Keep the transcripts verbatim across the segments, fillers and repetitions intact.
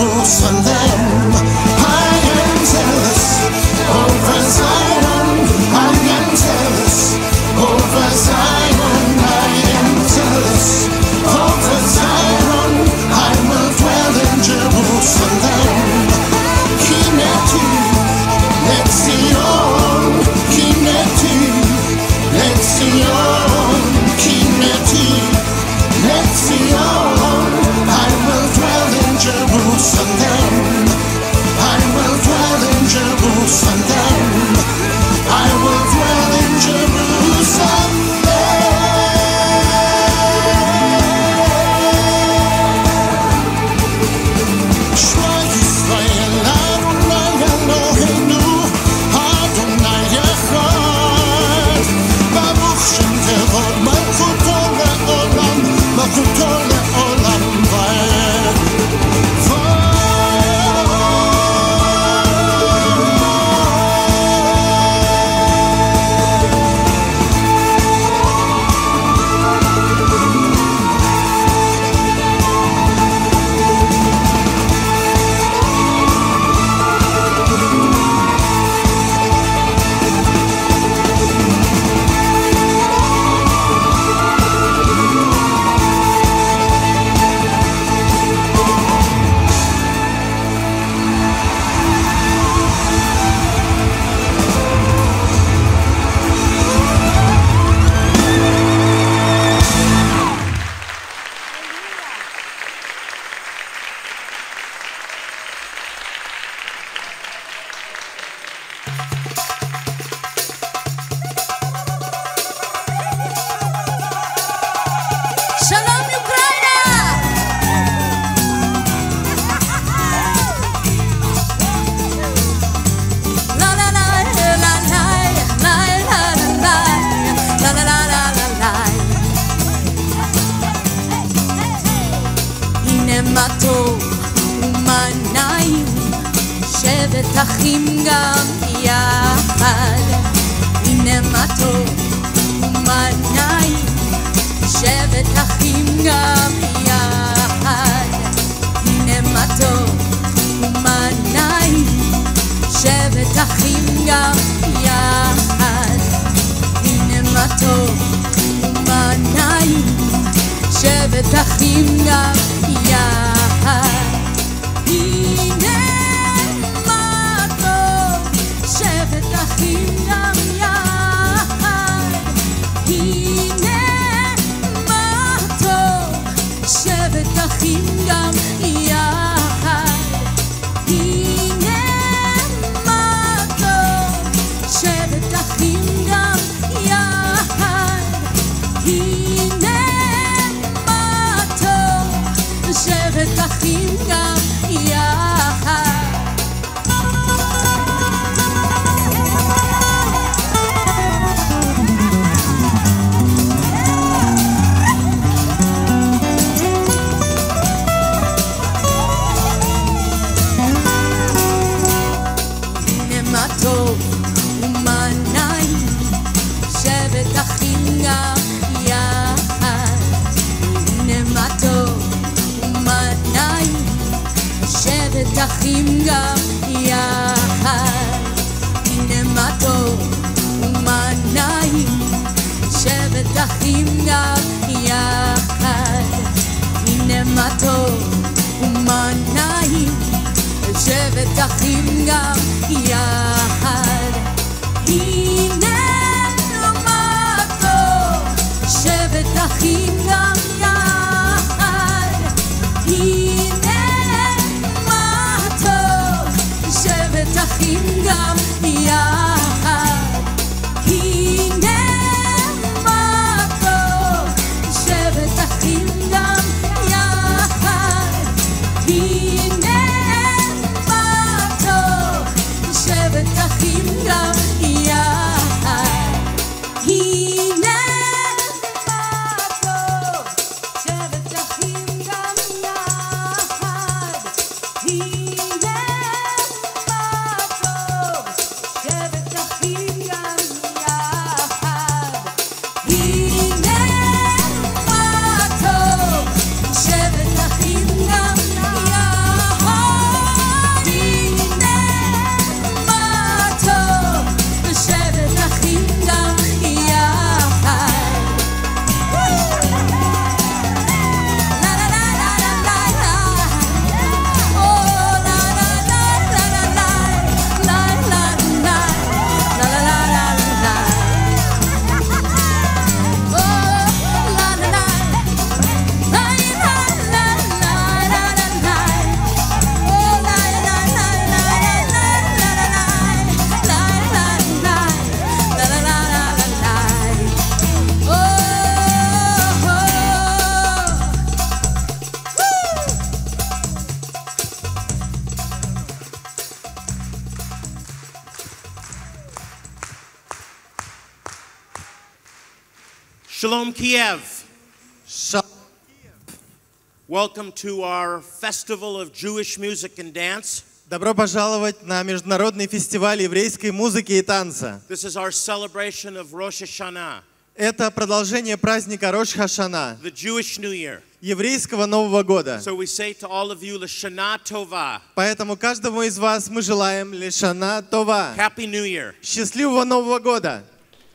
Jerusalem. I am jealous over Zion. I am jealous over Zion. I am jealous over Zion. I will dwell in Jerusalem. Kineti, let's see on. Kineti, let's see on. Kineti, let's see on. I will dwell in Jerusalem. I will dwell in Jerusalem. I will dwell in Jerusalem. Shema Yisrael, Adonai Eloheinu, Adonai Echad. Baruch Shem Kevod, Malchuto le'olam, Malchuto le'olam va'ed. אחים גם יחד, הנה מה טוב ומה נעים, שבת אחים גם יחד, הנה מה טוב ומה נעים, שבת אחים גם יחד, הנה מה טוב ומה נעים, שבת אחים גם יחד, הנה שבת אחים גם יחד, הנה מה טוב, שבת אחים גם יחד, הנה מה טוב, שבת אחים גם יחד, הנה מה טוב, שבת אחים גם יחד. טוב ומה נעים, שבת אחים גם יחד, הנה מה טוב ומה נעים, שבת אחים גם יחד, הנה מה טוב ומה נעים, שבת אחים גם יחד, הנה מה טוב ומה נעים, שבת אחים גם יחד, הנה מה טוב, שבת אחים גם יחד, הנה מה טוב, שבת אחים גם יחד, הנה מה טוב, שבת אחים גם יחד, הנה שבת אחים גם יחד, הנה מה טוב, שבת אחים גם יחד, הנה מה טוב, שבת אחים גם יחד, הנה מה טוב, שבת אחים גם יחד. Shalom Kiev. Ша- Welcome to our Festival of Jewish Music and Dance. Добро пожаловать на международный фестиваль еврейской музыки и танца. This is our celebration of Rosh Hashanah, Это продолжение праздника Рош Хашана, the Jewish New Year. еврейского Нового года. So we say to all of you, L'Shana Tova, Поэтому каждому из вас мы желаем Лешана Това. Happy New Year. Счастливого Нового года!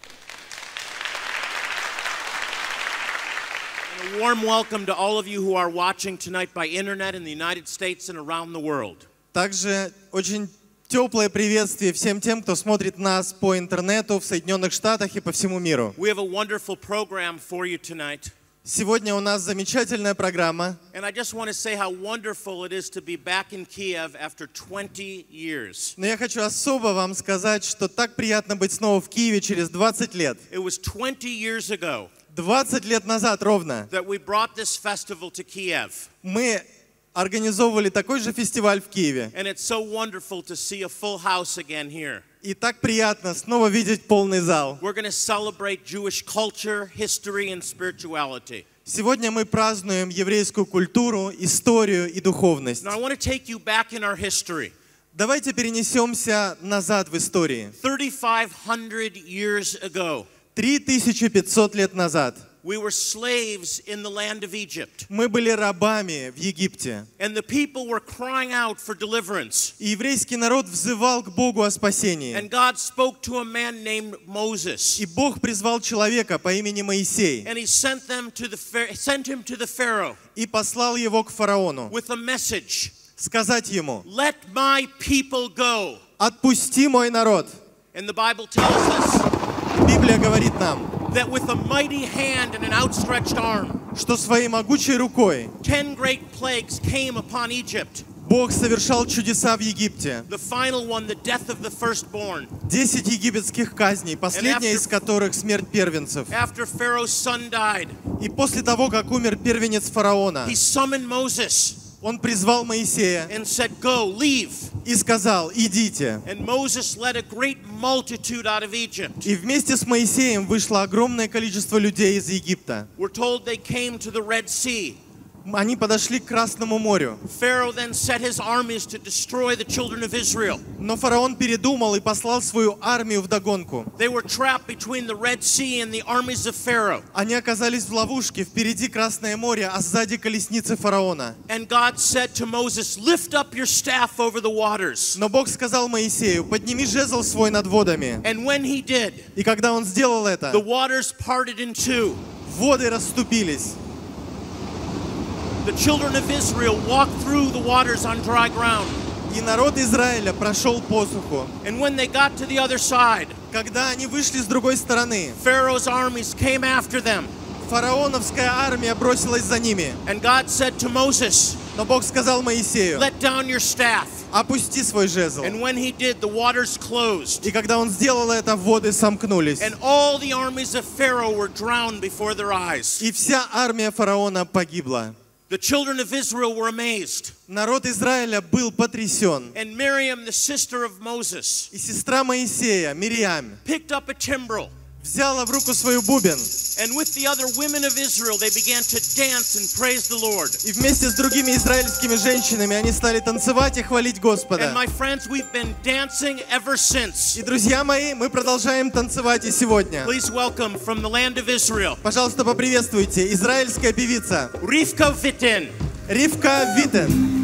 And a warm welcome to all of you who are watching tonight by internet in the United States and around the world. Также очень теплое приветствие всем тем, кто смотрит нас по интернету в Соединенных Штатах и по всему миру. We have a wonderful program for you tonight. Сегодня у нас замечательная программа. And I just want to say how wonderful it is to be back in Kiev after twenty years. Но я хочу особо вам сказать, что так приятно быть снова в Киеве через двадцать лет. It was twenty years ago двадцать лет назад ровно that we brought this festival to Kiev. мы организовывали такой же фестиваль в Киеве. And it's so wonderful to see a full house again here. И так приятно снова видеть полный зал. We're going to celebrate Jewish culture, history, and spirituality. Сегодня мы празднуем еврейскую культуру, историю и духовность. Now I want to take you back in our history. Давайте перенесемся назад в истории. thirty-five hundred years ago, три тысячи пятьсот лет назад we were slaves in the land of Egypt. мы были рабами в Египте. And the people were crying out for deliverance. И еврейский народ взывал к Богу о спасении. And God spoke to a man named Moses. И Бог призвал человека по имени Моисей And he sent them to the Phar- sent him to the Pharaoh и послал его к фараону with a message. сказать ему: Let my people go. «Отпусти мой народ». And the Bible tells us Библия говорит нам, that with a mighty hand and an outstretched arm, что своей могучей рукой ten great plagues came upon Egypt. Бог совершал чудеса в Египте. The final one, the death of the firstborn. Десять египетских казней, последняя из которых смерть первенцев. After Pharaoh's son died, И после того, как умер первенец фараона, he summoned Moses он призвал Моисея and said, Go, leave. и сказал: «Идите». And Moses led a great multitude out of Egypt. И вместе с Моисеем вышло огромное количество людей из Египта. We're told they came to the Red Sea. Они подошли к Красному морю. Pharaoh then set his armies to destroy the children of Israel. Но фараон передумал и послал свою армию вдогонку. They were trapped between the Red Sea and the armies of Pharaoh. Они оказались в ловушке. Впереди Красное море, а сзади колесницы фараона. And God said to Moses, Lift up your staff over the waters. Но Бог сказал Моисею: «Подними жезл свой над водами». And when he did, И когда он сделал это, the waters parted in two. воды расступились. The children of Israel walked through the waters on dry ground. И народ Израиля прошел посуху. And when they got to the other side, Когда они вышли с другой стороны, Pharaoh's armies came after them. фараоновская армия бросилась за ними. And God said to Moses, Но Бог сказал Моисею: Let down your staff. «Опусти свой жезл». And when he did, the waters closed. И когда он сделал это, воды сомкнулись. And all the armies of Pharaoh were drowned before their eyes. И вся армия фараона погибла. The children of Israel were amazed. Народ Израиля был потрясен. And Miriam, the sister of Moses, И сестра Моисея, Мириам, picked up a timbrel. взяла в руку свою бубен. And with the other women of Israel, they began to dance and praise the Lord. И вместе с другими израильскими женщинами они стали танцевать и хвалить Господа. And my friends, we've been dancing ever since. И, друзья мои, мы продолжаем танцевать и сегодня. Please welcome from the land of Israel, Пожалуйста, поприветствуйте израильская певица Rivka Vitin. Ривка Витен.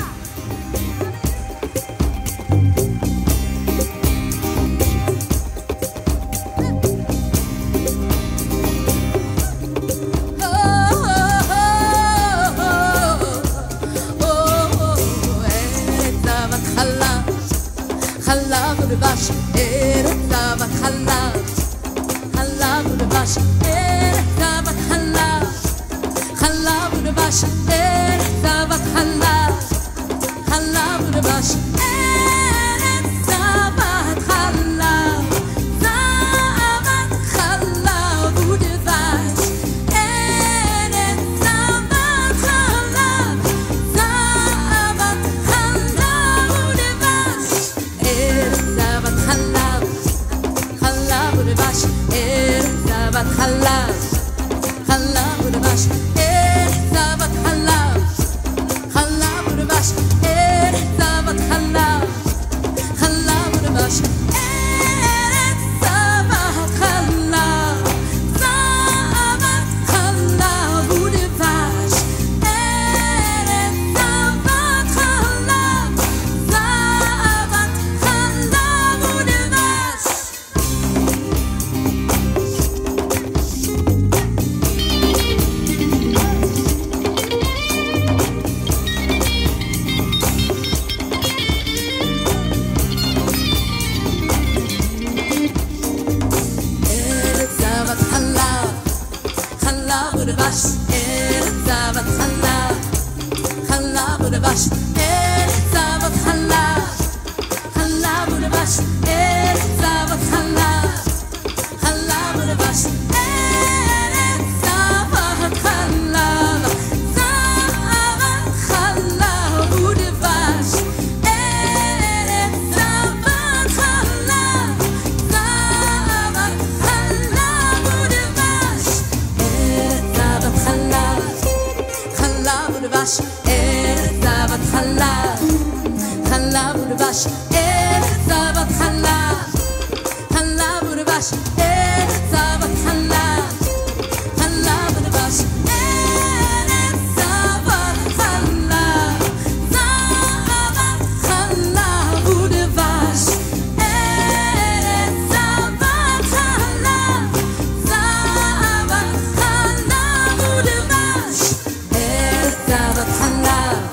חלב ודבש, ארץ זבת חלב. חלב ודבש, ארץ זבת חלב. חלב ודבש, ארץ זבת חלב. חלב ודבש, ארץ זבת חלב. זבת חלב ודבש, ארץ זבת חלב. זבת חלב ודבש, ארץ זבת חלב. חלב ודבש, ארץ זבת חלב. ודבש, ארץ זבת חלב, חלב ודבש, ארץ זבת חלב, חלב ודבש, ארץ זבת חלב, זבת חלב ודבש, ארץ זבת חלב, זבת חלב ודבש, ארץ זבת חלב.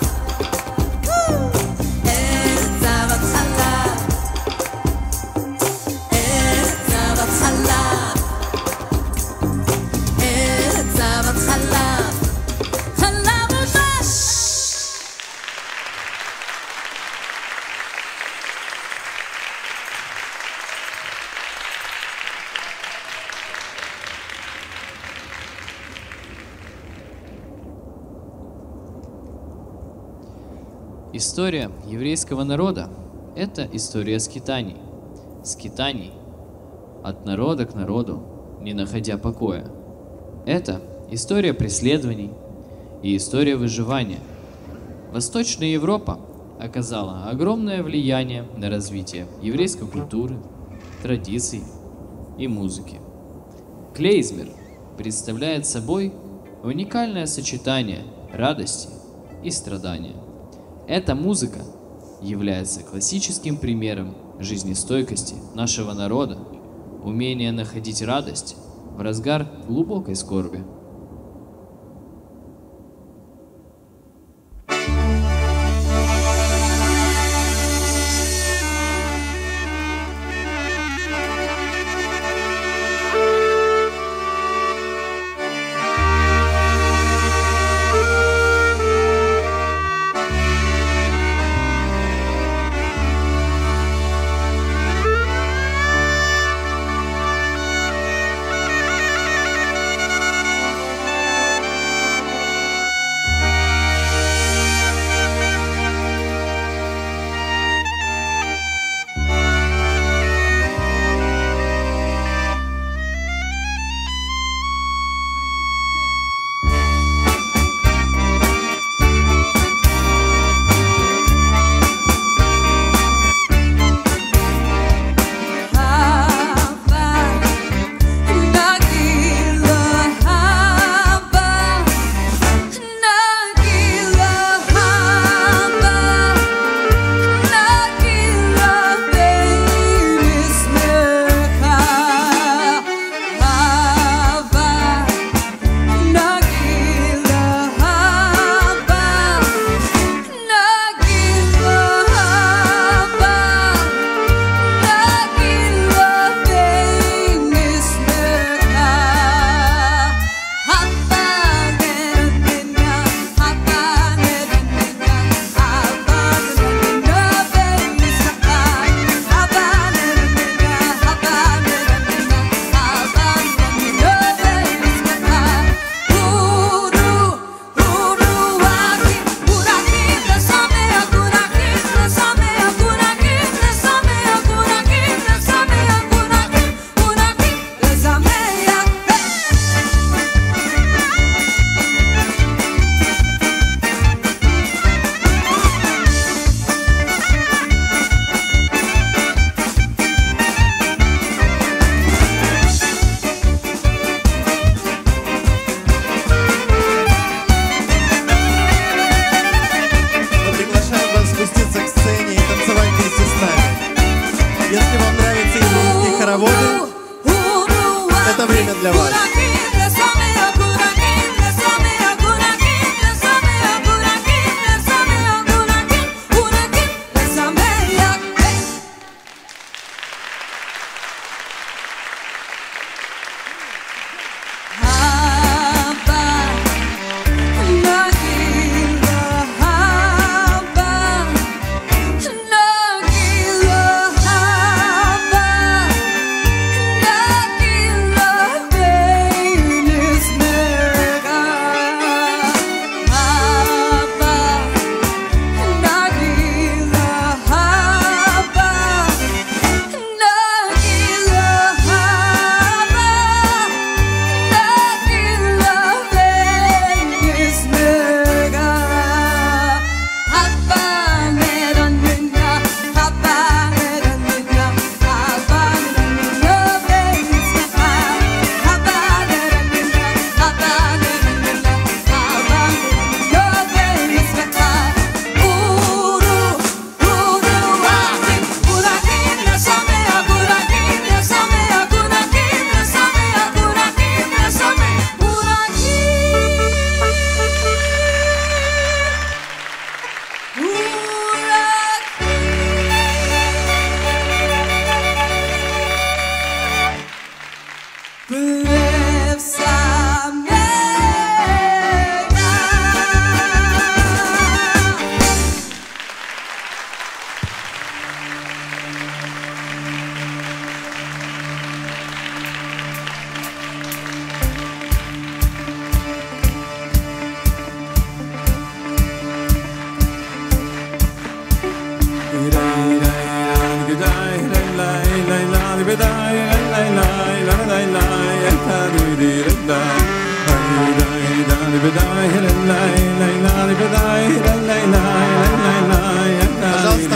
История еврейского народа – это история скитаний. Скитаний от народа к народу, не находя покоя. Это история преследований и история выживания. Восточная Европа оказала огромное влияние на развитие еврейской культуры, традиций и музыки. Клейзмер представляет собой уникальное сочетание радости и страдания. Эта музыка является классическим примером жизнестойкости нашего народа, умения находить радость в разгар глубокой скорби.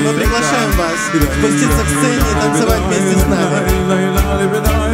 мы приглашаем вас спуститься к сцене и танцевать вместе с нами.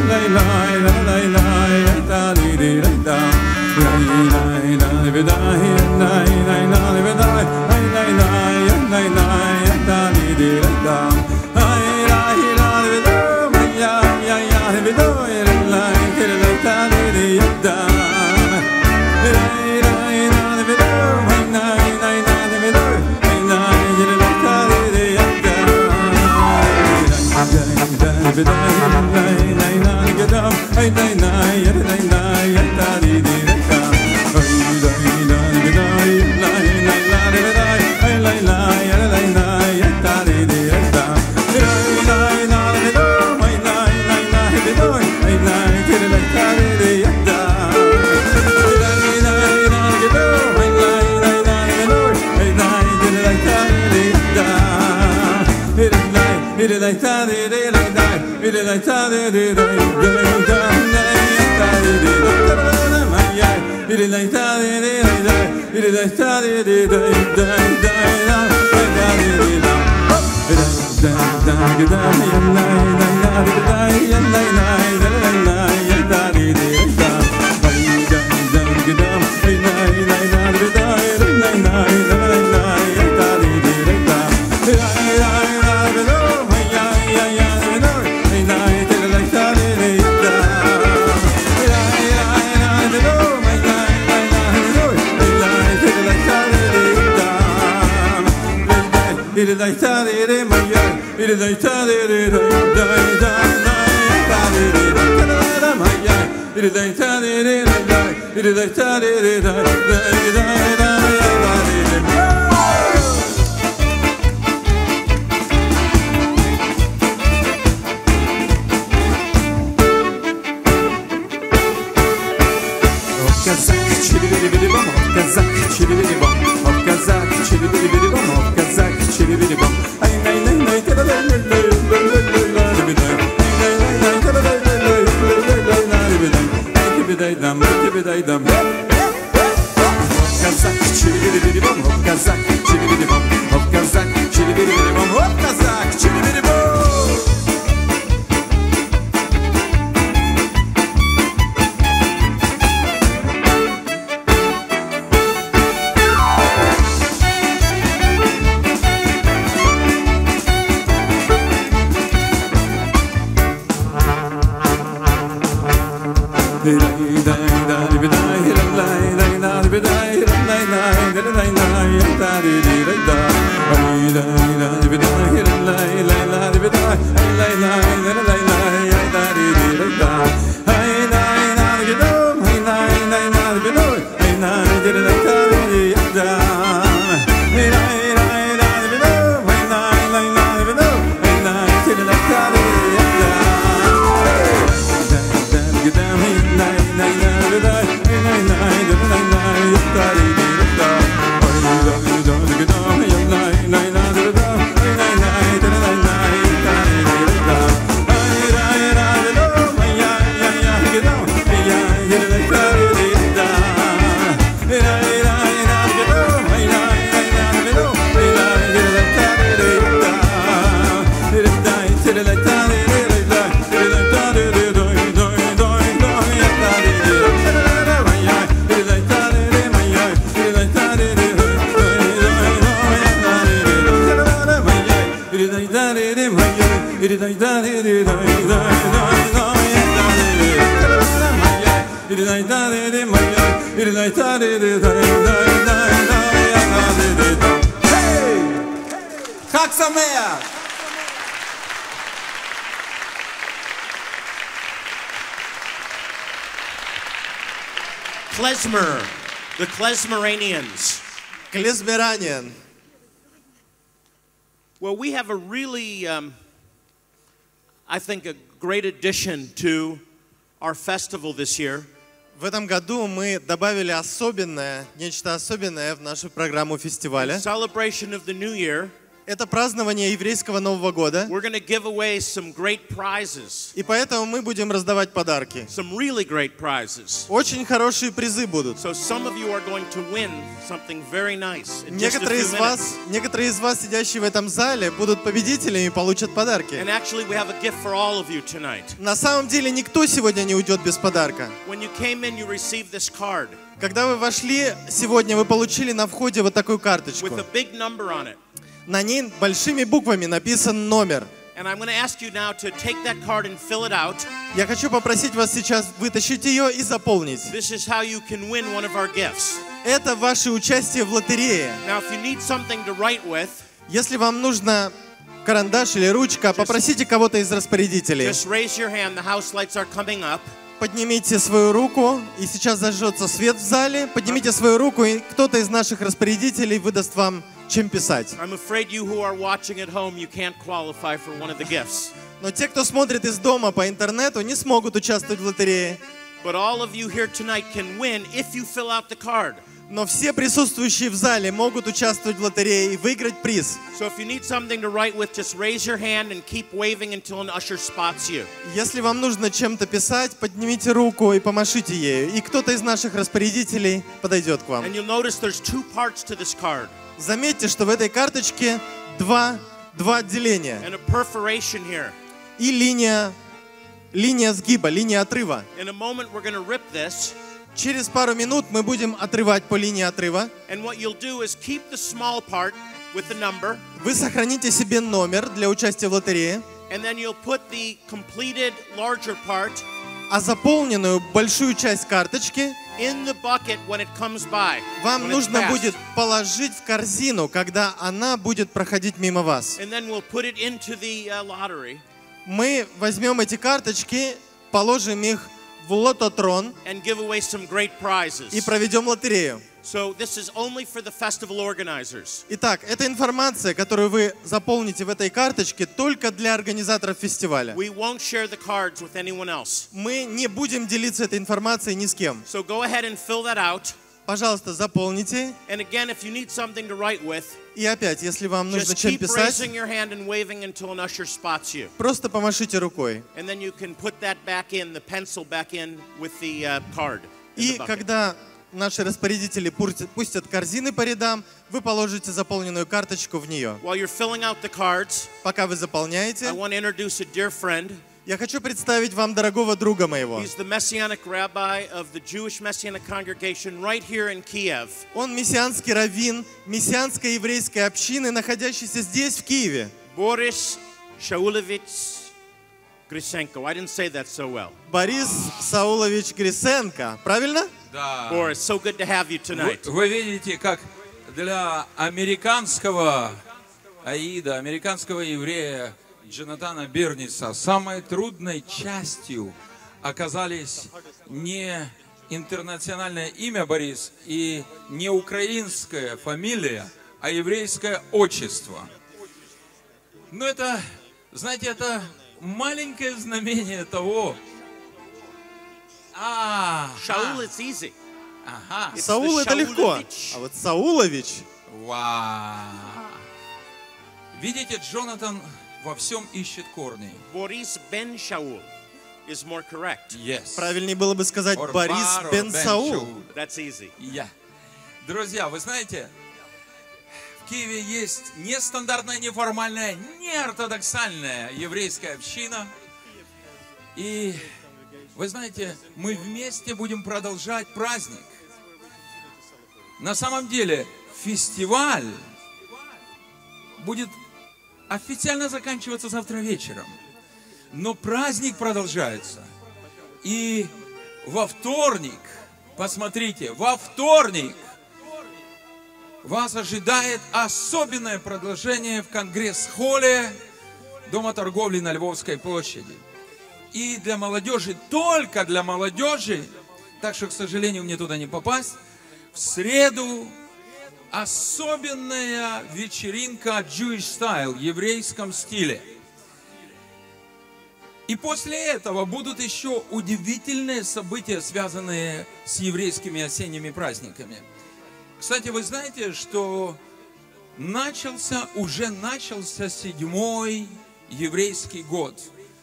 Klezmer, the Klezmeranians. Klezmeranian. Well, we have a really, um, I think, a great addition to our festival this year. В этом году мы добавили особенное, нечто особенное в нашу программу фестиваля. In celebration of the new year, Это празднование еврейского Нового года. We're going to give away some great prizes. И поэтому мы будем раздавать подарки. Some really great prizes. Очень хорошие призы будут. So some of you are going to win something very nice in just a Некоторые few из minutes. вас, некоторые из вас, сидящие в этом зале, будут победителями и получат подарки. And actually we have a gift for all of you tonight. На самом деле никто сегодня не уйдет без подарка. When you came in, you received this card Когда вы вошли сегодня, вы получили на входе вот такую карточку. with a big number on it. На ней большими буквами написан номер. And I'm going to ask you now to take that card and fill it out. Я хочу попросить вас сейчас вытащить ее и заполнить. This is how you can win one of our gifts. Это ваше участие в лотерее. Now, if you need something to write with, Если вам нужно карандаш или ручка, попросите кого-то из распорядителей. just raise your hand. The house lights are coming up. Поднимите свою руку, и сейчас зажжется свет в зале. Поднимите свою руку, и кто-то из наших распорядителей выдаст вам, чем писать. I'm afraid you who are watching at home, you can't qualify for one of the gifts. Но те, кто смотрит из дома по интернету, не смогут участвовать в лотерее. But all of you here tonight can win if you fill out the card. Но все присутствующие в зале могут участвовать в лотерее и выиграть приз. So if you need something to write with, just raise your hand and keep waving until an usher spots you. Если вам нужно чем-то писать, поднимите руку и помашите ею. И кто-то из наших распорядителей подойдет к вам. And you'll notice there's two parts to this card Заметьте, что в этой карточке два, два отделения. and a perforation here. И линия, линия сгиба, линия отрыва. In a moment, we're going to rip this. Через пару минут мы будем отрывать по линии отрыва. And what you'll do is keep the small part with the number, Вы сохраните себе номер для участия в лотерее, and then you'll put the completed larger part а заполненную большую часть карточки in the bucket when it comes by. вам when it's нужно passed. будет положить в корзину, когда она будет проходить мимо вас. And then we'll put it into the uh, lottery Мы возьмем эти карточки, положим их в лототрон and give away some great prizes. и проведем лотерею. So this is only for the festival organizers. Итак, эта информация, которую вы заполните в этой карточке, только для организаторов фестиваля. We won't share the cards with anyone else. Мы не будем делиться этой информацией ни с кем. So go ahead and fill that out. Пожалуйста, заполните. And again, if you need something to write with, И опять, если вам нужно just чем keep писать, raising your hand and waving until an usher spots you. просто помашите рукой. And then you can put that back in, the pencil back in with the uh, card. in И the bucket. когда наши распорядители пустят, пустят корзины по рядам, вы положите заполненную карточку в нее. While you're filling out the cards, Пока вы I заполняете, want to introduce a dear friend. я хочу представить вам дорогого друга моего. He's the Messianic rabbi of the Jewish Messianic congregation right here in Kiev. Он мессианский раввин мессианской еврейской общины, находящийся здесь, в Киеве. Boris Shaulevich Grisenko. I didn't say that so well. Борис Саулович Грисенко. Правильно? Да. Boris, so good to have you Вы, tonight. вы видите, как для американского аида, американского еврея Джонатана Берниса самой трудной частью оказались не интернациональное имя Борис и не украинская фамилия, а еврейское отчество. Но это, знаете, это маленькое знамение того. А, Shaul, it's easy. ага. It's Саул the это легко. Shaulevich. А вот Саулович, Вау! Видите, Джонатан во всем ищет корни. Boris Ben Shaul is more correct. Yes. правильнее было бы сказать Or Борис Bar or бен Ben Саул. Shaul. That's easy. Я. Друзья, вы знаете, в Киеве есть нестандартная, неформальная, неортодоксальная еврейская община. И вы знаете, мы вместе будем продолжать праздник. На самом деле, фестиваль будет официально заканчиваться завтра вечером. Но праздник продолжается. И во вторник, посмотрите, во вторник вас ожидает особенное продолжение в Конгресс-холле Дома торговли на Львовской площади. И для молодежи, только для молодежи, так что, к сожалению, мне туда не попасть, в среду особенная вечеринка Jewish Style, в еврейском стиле. И после этого будут еще удивительные события, связанные с еврейскими осенними праздниками. Кстати, вы знаете, что начался, уже начался седьмой еврейский год.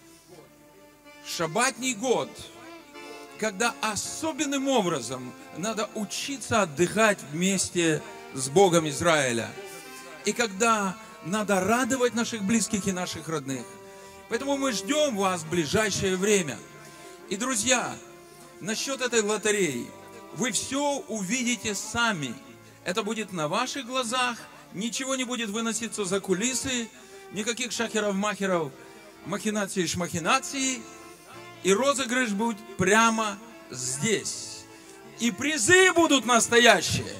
Шаббатний год, когда особенным образом надо учиться отдыхать вместе с Богом Израиля. И когда надо радовать наших близких и наших родных. Поэтому мы ждем вас в ближайшее время. И, друзья, насчет этой лотереи. Вы все увидите сами. Это будет на ваших глазах. Ничего не будет выноситься за кулисы. Никаких шахеров-махеров, махинаций и шмахинаций. И розыгрыш будет прямо здесь. И призы будут настоящие.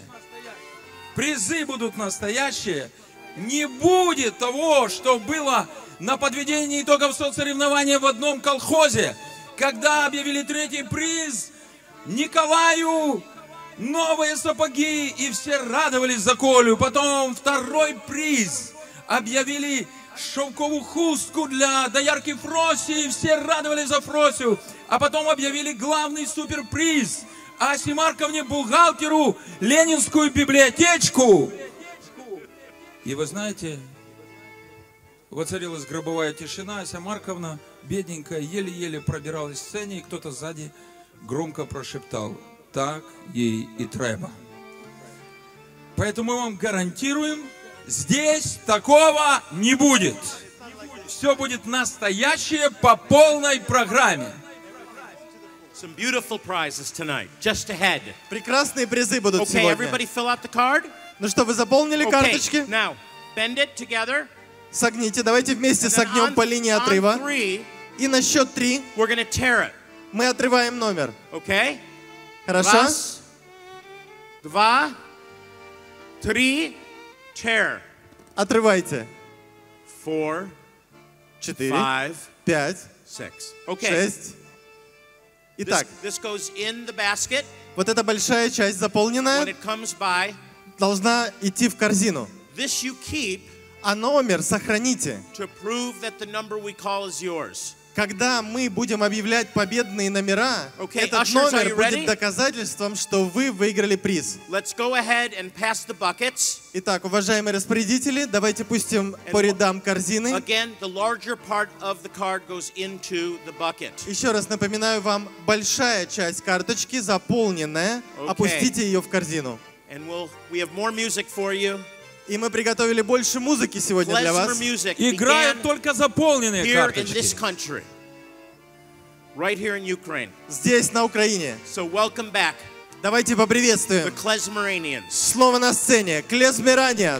Призы будут настоящие. Не будет того, что было на подведении итогов соцсоревнования в одном колхозе, когда объявили третий приз Николаю новые сапоги, и все радовались за Колю. Потом второй приз объявили шелковую хустку для доярки Фроси, и все радовались за Фросю. А потом объявили главный суперприз Асе Марковне, бухгалтеру, ленинскую библиотечку. И вы знаете, воцарилась гробовая тишина. Ася Марковна, бедненькая, еле-еле пробиралась к сцене, и кто-то сзади громко прошептал: так ей и треба. Поэтому мы вам гарантируем, здесь такого не будет. Все будет настоящее по полной программе. Some beautiful prizes tonight, just ahead. Прекрасные призы будут Okay, сегодня. everybody fill out the card. Ну что, вы заполнили Okay, карточки? now bend it together. Согните. Давайте вместе And then согнем on- по линии on отрыва. three, И на счет три we're going to tear it. мы отрываем номер. Okay? Хорошо? Раз, два, три, tear. Отрывайте. Four, Четыре, five, пять, six. Okay. шесть. This, Итак, this goes in the basket. вот эта большая часть When заполненная it comes by, должна идти в корзину. this you keep А номер сохраните. to prove that the number we call is yours. Когда мы будем объявлять победные номера, Okay, этот ushers, are номер you ready? будет доказательством, что вы выиграли приз. Let's go ahead and pass the buckets. Итак, уважаемые распорядители, давайте пустим по рядам корзины. Again, the larger part of the card goes into the bucket. Еще раз напоминаю вам, большая часть карточки заполненная. Okay. Опустите ее в корзину. And we'll, we have more music for you. И мы приготовили больше музыки сегодня для Klezmer вас. music Играют began только заполненные here in this карточки. country. Right here in Ukraine. Здесь, на Украине. So welcome back, Давайте the поприветствуем. Klezmeranians. Снова на сцене Клезмераниан.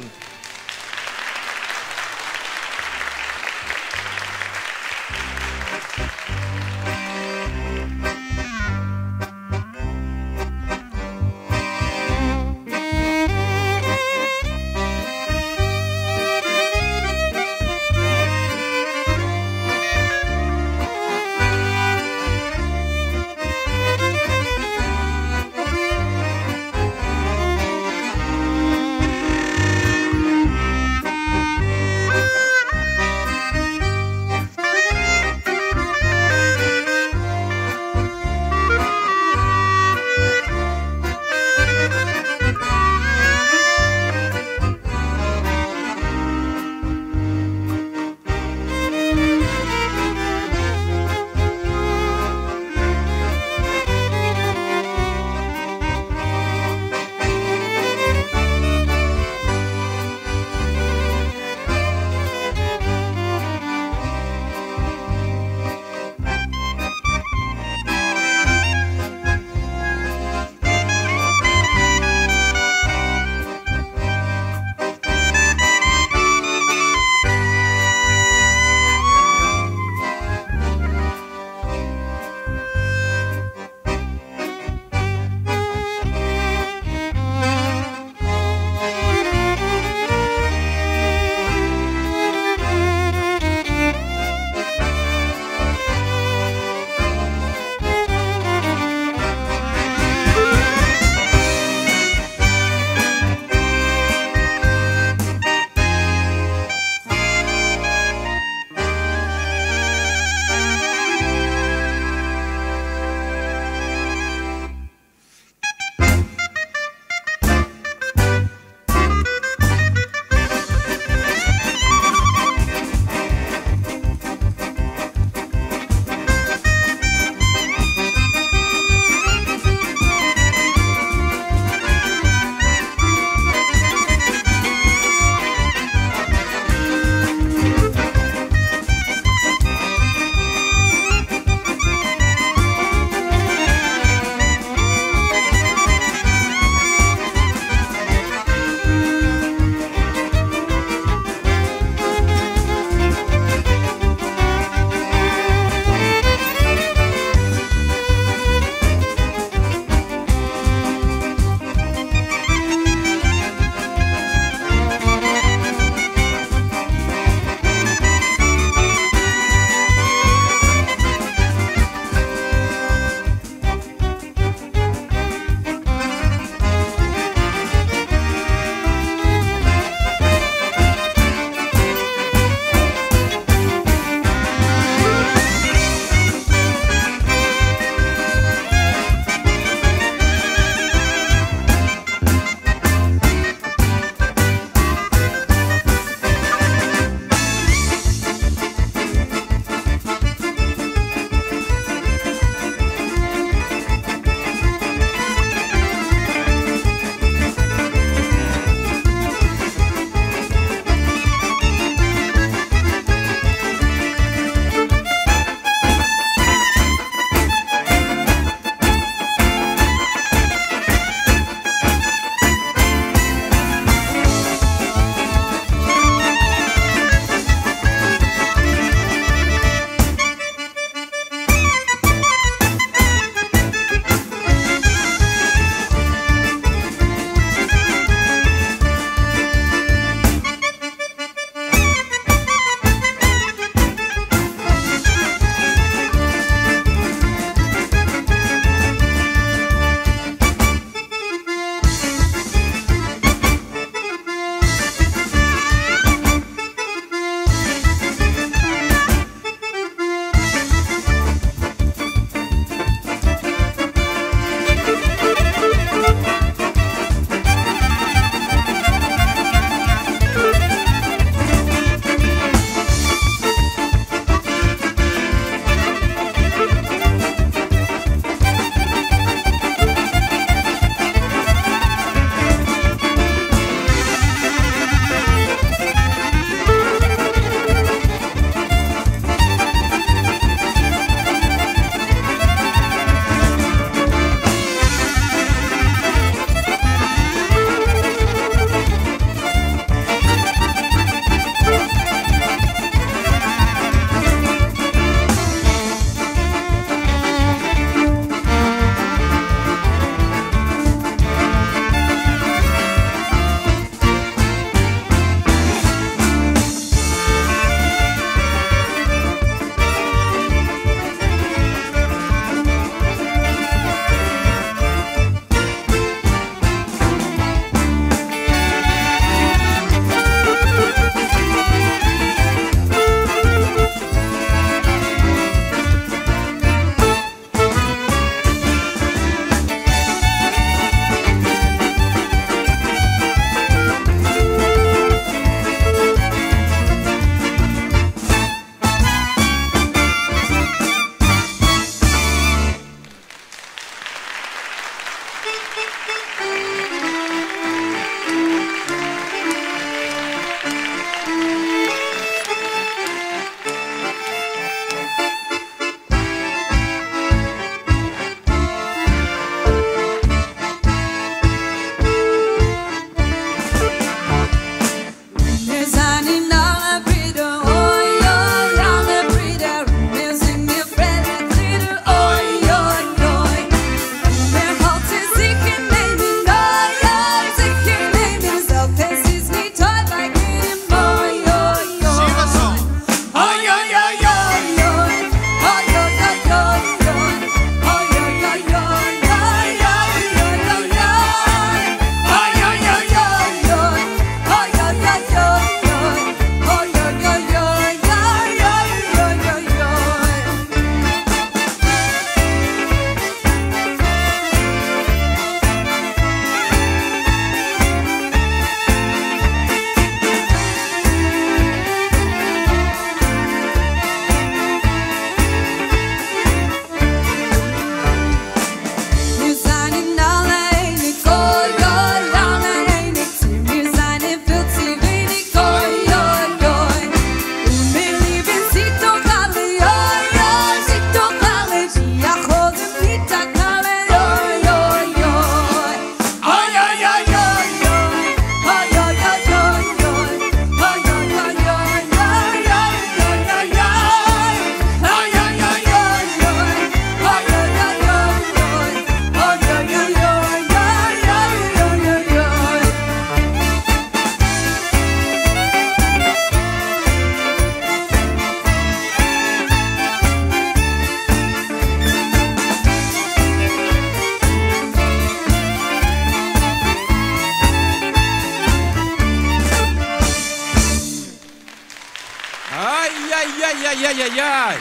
Ай-яй-яй-яй-яй-яй-яй!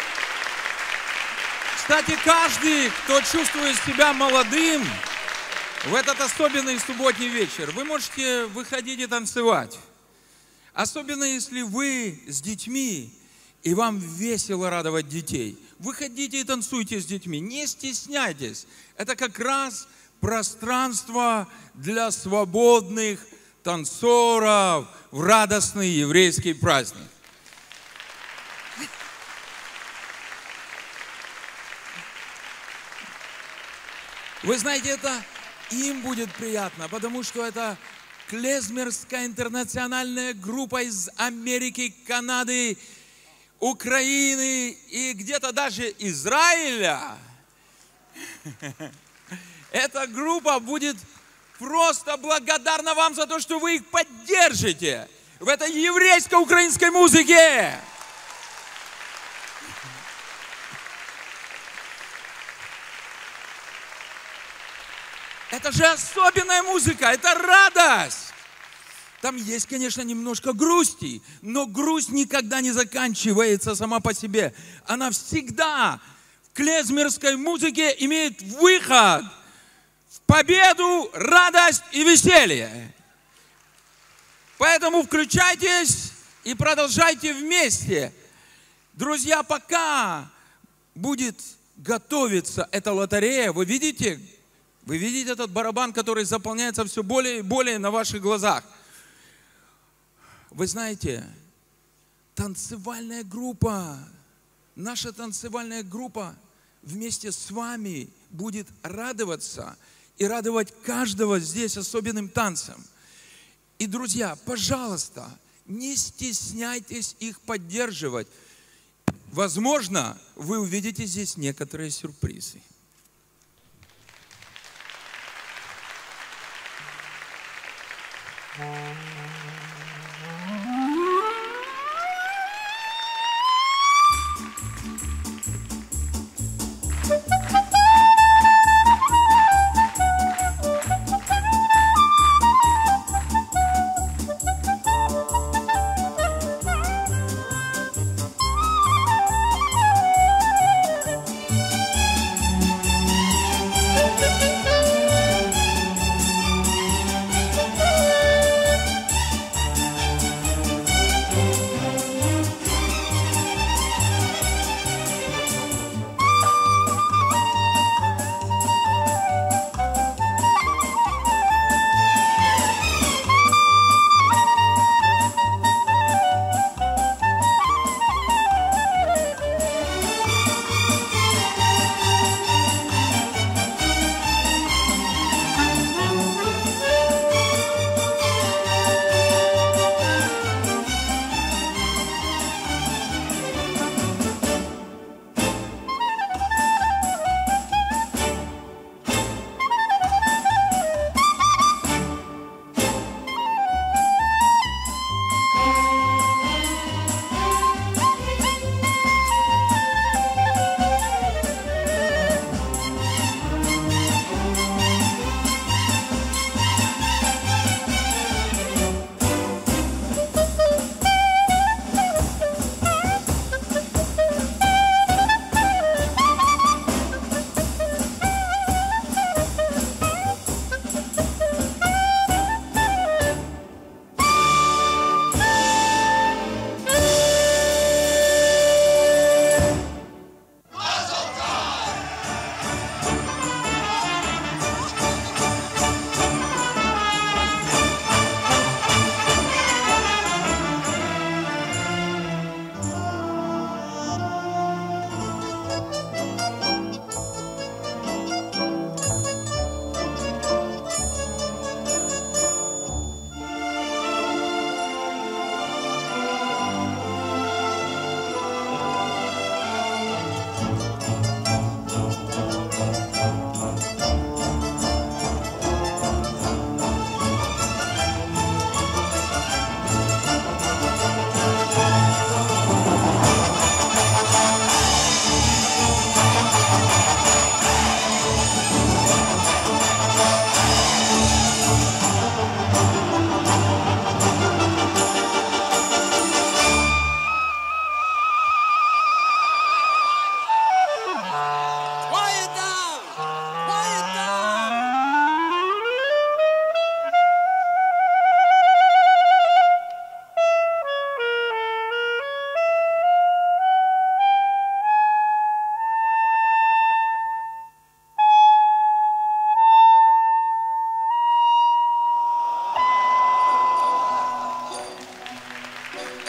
Кстати, каждый, кто чувствует себя молодым в этот особенный субботний вечер, вы можете выходить и танцевать. Особенно, если вы с детьми, и вам весело радовать детей. Выходите и танцуйте с детьми, не стесняйтесь. Это как раз пространство для свободных танцоров в радостный еврейский праздник. Вы знаете, это им будет приятно, потому что это клезмерская интернациональная группа из Америки, Канады, Украины и где-то даже Израиля. Эта группа будет просто благодарна вам за то, что вы их поддержите в этой еврейско-украинской музыке. Это же особенная музыка, это радость. Там есть, конечно, немножко грусти, но грусть никогда не заканчивается сама по себе. Она всегда в клезмерской музыке имеет выход в победу, радость и веселье. Поэтому включайтесь и продолжайте вместе. Друзья, пока будет готовиться эта лотерея, вы видите, вы видите этот барабан, который заполняется все более и более на ваших глазах. Вы знаете, танцевальная группа, наша танцевальная группа вместе с вами будет радоваться и радовать каждого здесь особенным танцем. И, друзья, пожалуйста, не стесняйтесь их поддерживать. Возможно, вы увидите здесь некоторые сюрпризы.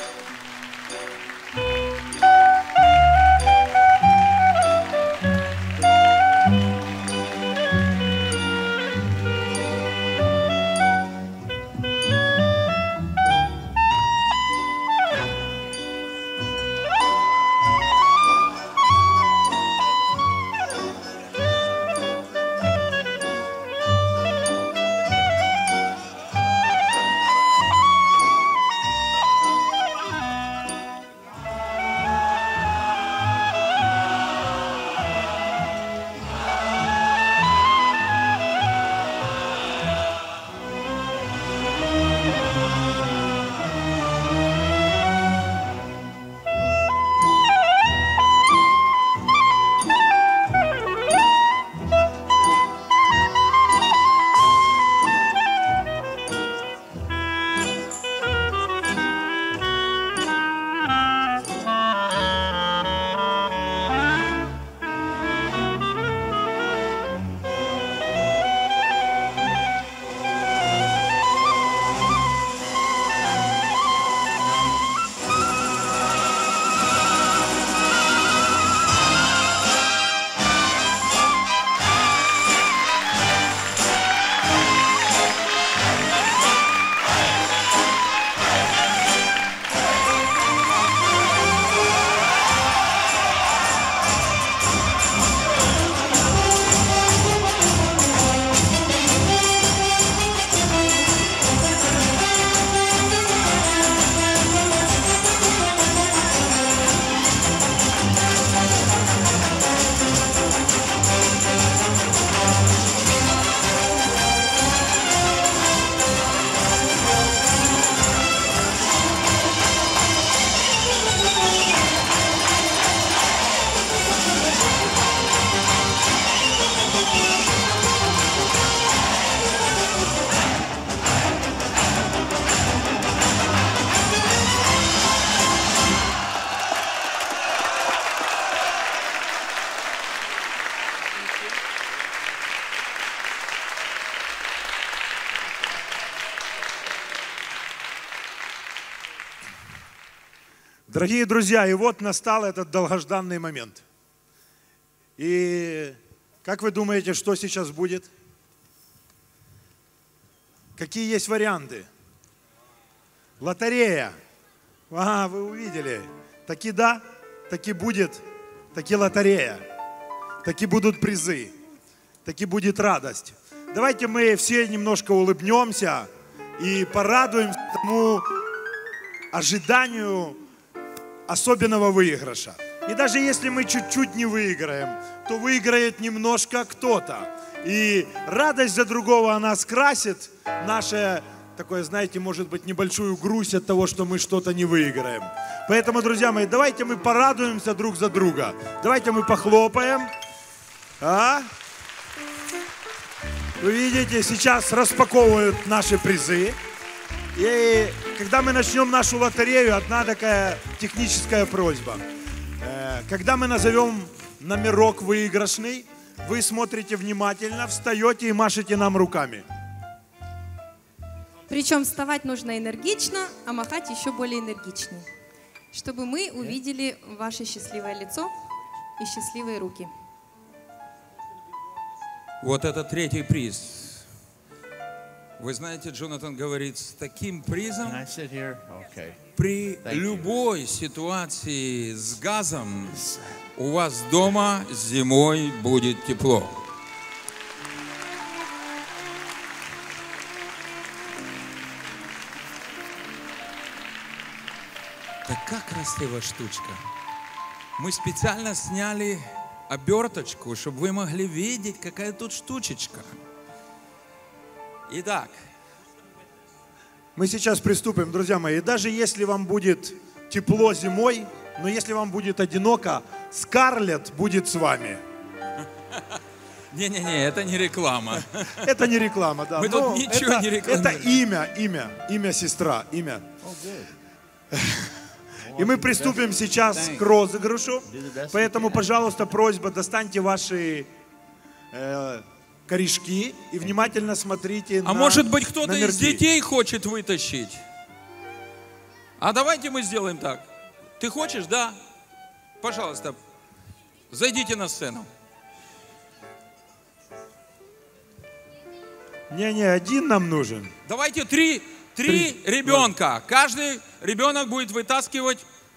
Дорогие друзья, и вот настал этот долгожданный момент. И как вы думаете, что сейчас будет? Какие есть варианты? Лотерея. Ага, вы увидели. Таки да, таки будет, таки лотерея. Таки будут призы, таки будет радость. Давайте мы все немножко улыбнемся и порадуемся тому ожиданию особенного выигрыша. И даже если мы чуть-чуть не выиграем, то выиграет немножко кто-то. И радость за другого, она скрасит наше, такое, знаете, может быть, небольшую грусть от того, что мы что-то не выиграем. Поэтому, друзья мои, давайте мы порадуемся друг за друга. Давайте мы похлопаем. А? Вы видите, сейчас распаковывают наши призы. И когда мы начнем нашу лотерею, одна такая техническая просьба. Когда мы назовем номерок выигрышный, вы смотрите внимательно, встаете и машете нам руками. Причем вставать нужно энергично, а махать еще более энергичнее, чтобы мы увидели ваше счастливое лицо и счастливые руки. Вот это третий приз. Вы знаете, Джонатан говорит, с таким призом при любой ситуации с газом у вас дома зимой будет тепло. Такая красивая штучка. Мы специально сняли оберточку, чтобы вы могли видеть, какая тут штучечка. Итак, мы сейчас приступим, друзья мои. Даже если вам будет тепло зимой, но если вам будет одиноко, Скарлетт будет с вами. Не-не-не, это не реклама. Это не реклама, да. Мы тут ничего не рекламируем. Это имя, имя, имя сестра, имя. И мы приступим сейчас к розыгрышу. Поэтому, пожалуйста, просьба, достаньте ваши э, корешки и внимательно смотрите а на может быть, кто-то номерки. из детей хочет вытащить? А давайте мы сделаем так. Ты хочешь, да? Пожалуйста, зайдите на сцену. Не-не, один нам нужен. Давайте три, три, три ребенка. Каждый ребенок будет вытаскивать.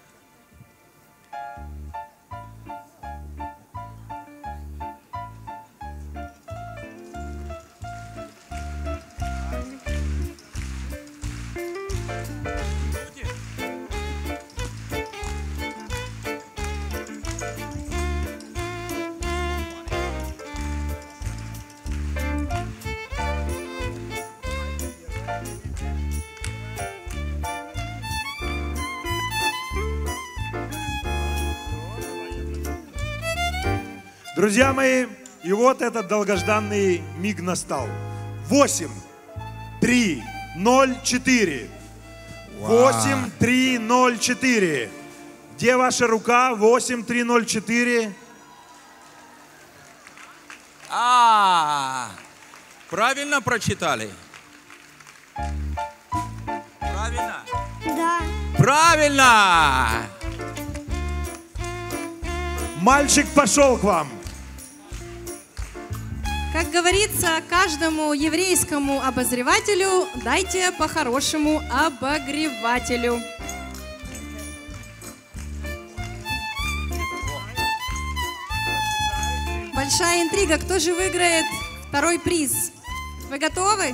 Друзья мои, и вот этот долгожданный миг настал. Восемь, три, ноль, четыре. Восемь, три, ноль, четыре. Где ваша рука? Восемь, три, ноль, четыре. А, правильно прочитали? Правильно? Да. Правильно! Мальчик пошел к вам. Как говорится, каждому еврейскому обозревателю дайте по хорошему обогревателю. Большая интрига, кто же выиграет второй приз? Вы готовы?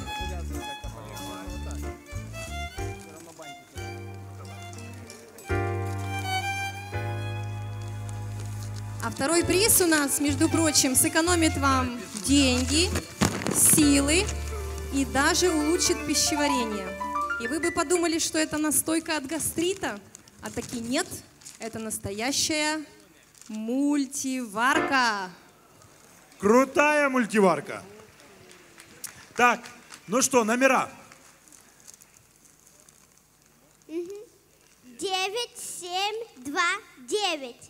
А второй приз у нас, между прочим, сэкономит вам деньги, силы и даже улучшит пищеварение. И вы бы подумали, что это настойка от гастрита, а таки нет, это настоящая мультиварка. Крутая мультиварка. Так, ну что, номера? Девять, семь, два, девять.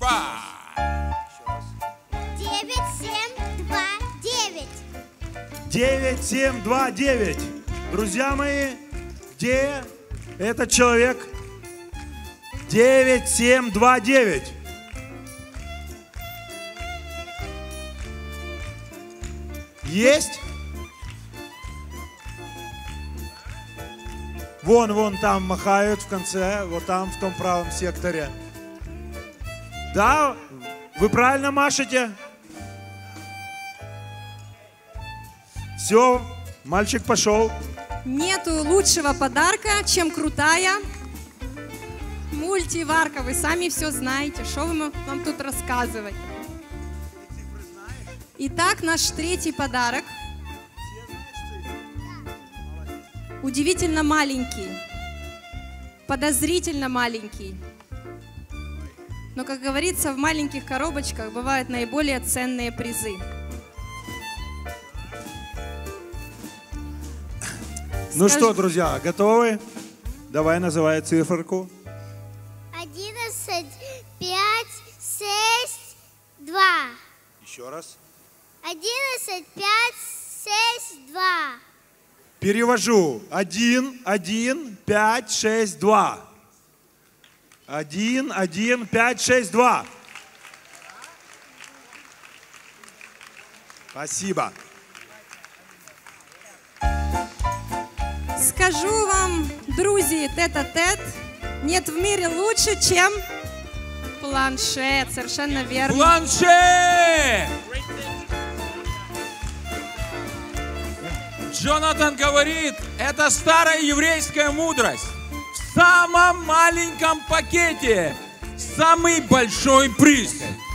Девять, семь, два, девять. девять, семь, два, девять. Друзья мои, где этот человек? девять, семь, два, девять. Есть? Вон, вон там махают в конце, вот там, в том правом секторе. Да, вы правильно машете? Все, мальчик пошел. Нету лучшего подарка, чем крутая мультиварка. Вы сами все знаете, что вам, вам тут рассказывать. Итак, наш третий подарок. Удивительно маленький, подозрительно маленький. Но, как говорится, в маленьких коробочках бывают наиболее ценные призы. Ну Скажи... что, друзья, готовы? Давай, называй циферку. Одиннадцать, пять, шесть, два. Еще раз. Одиннадцать, пять, шесть, два. Перевожу. Один, один, пять, шесть, два. Один, один, пять, шесть, два. Спасибо. Скажу вам, друзья, тет-а-тет, нет в мире лучше, чем планшет. Совершенно верно. Планшет! Джонатан говорит, это старая еврейская мудрость. В самом маленьком пакете самый большой приз.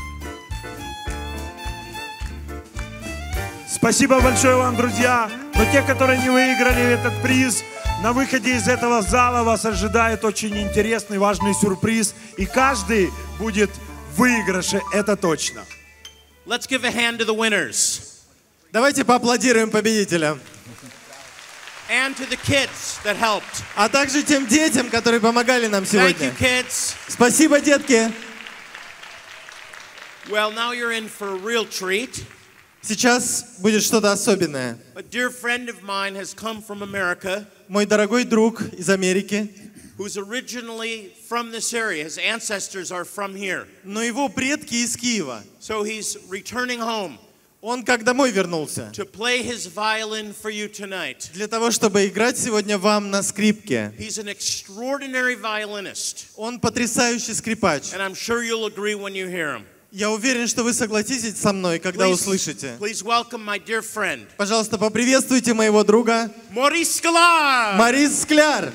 Спасибо большое вам, друзья. Но те, которые не выиграли этот приз, на выходе из этого зала вас ожидает очень интересный, важный сюрприз. И каждый будет в выигрыше, это точно. Let's give a hand to the winners. Давайте поаплодируем победителям. And to the kids that helped. А также тем детям, которые помогали нам Thank сегодня. you, kids. Спасибо, детки. Well, now you're in for a real treat. Сейчас будет что-то особенное. A dear friend of mine has come from America. Мой дорогой друг из Америки. who's originally from this area. His ancestors are from here. Но его предки из Киева. So he's returning home Он как домой вернулся. to play his violin for you tonight. Для того, чтобы играть сегодня вам на скрипке. He's an extraordinary violinist, Он потрясающий скрипач. and I'm sure you'll agree when you hear him. Я уверен, что вы согласитесь со мной, когда Please, услышите. please welcome my dear friend, Пожалуйста, поприветствуйте моего друга Maurice Sklar. Морис Скляр.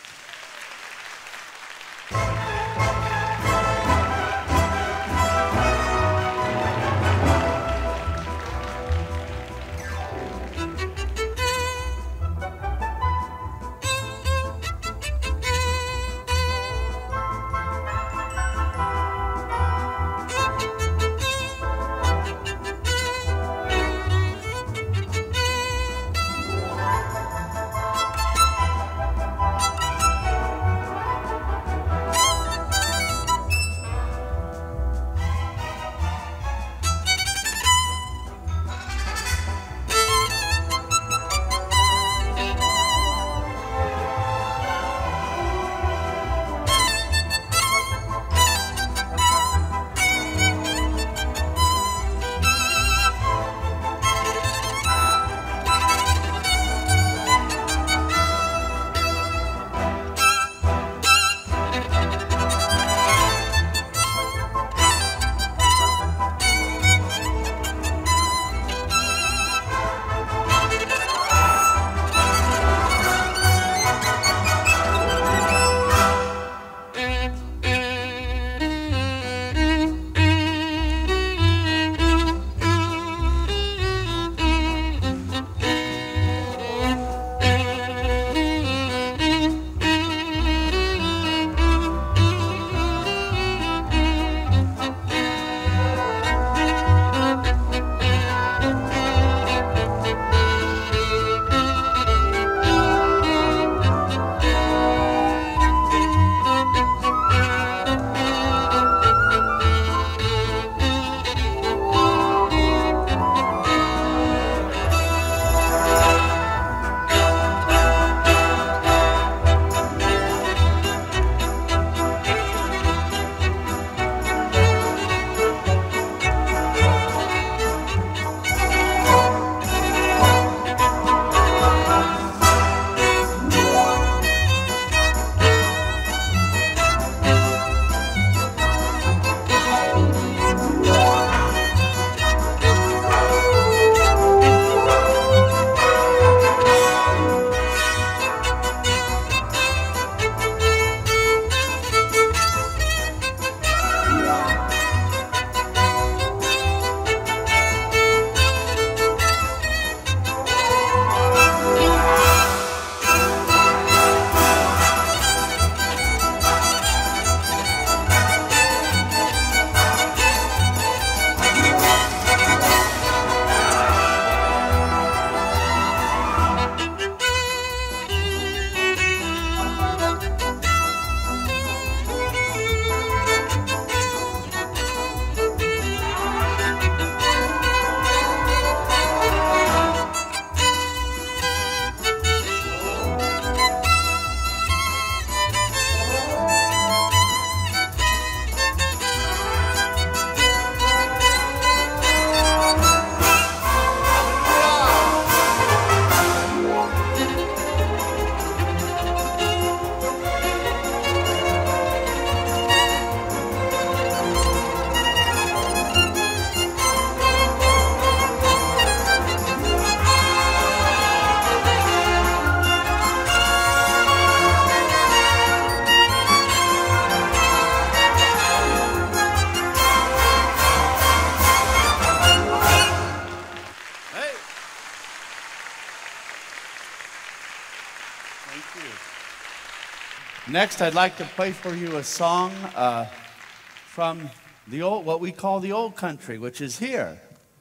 Next, I'd like to play for you a song uh, from the old, what we call the old country, which is here.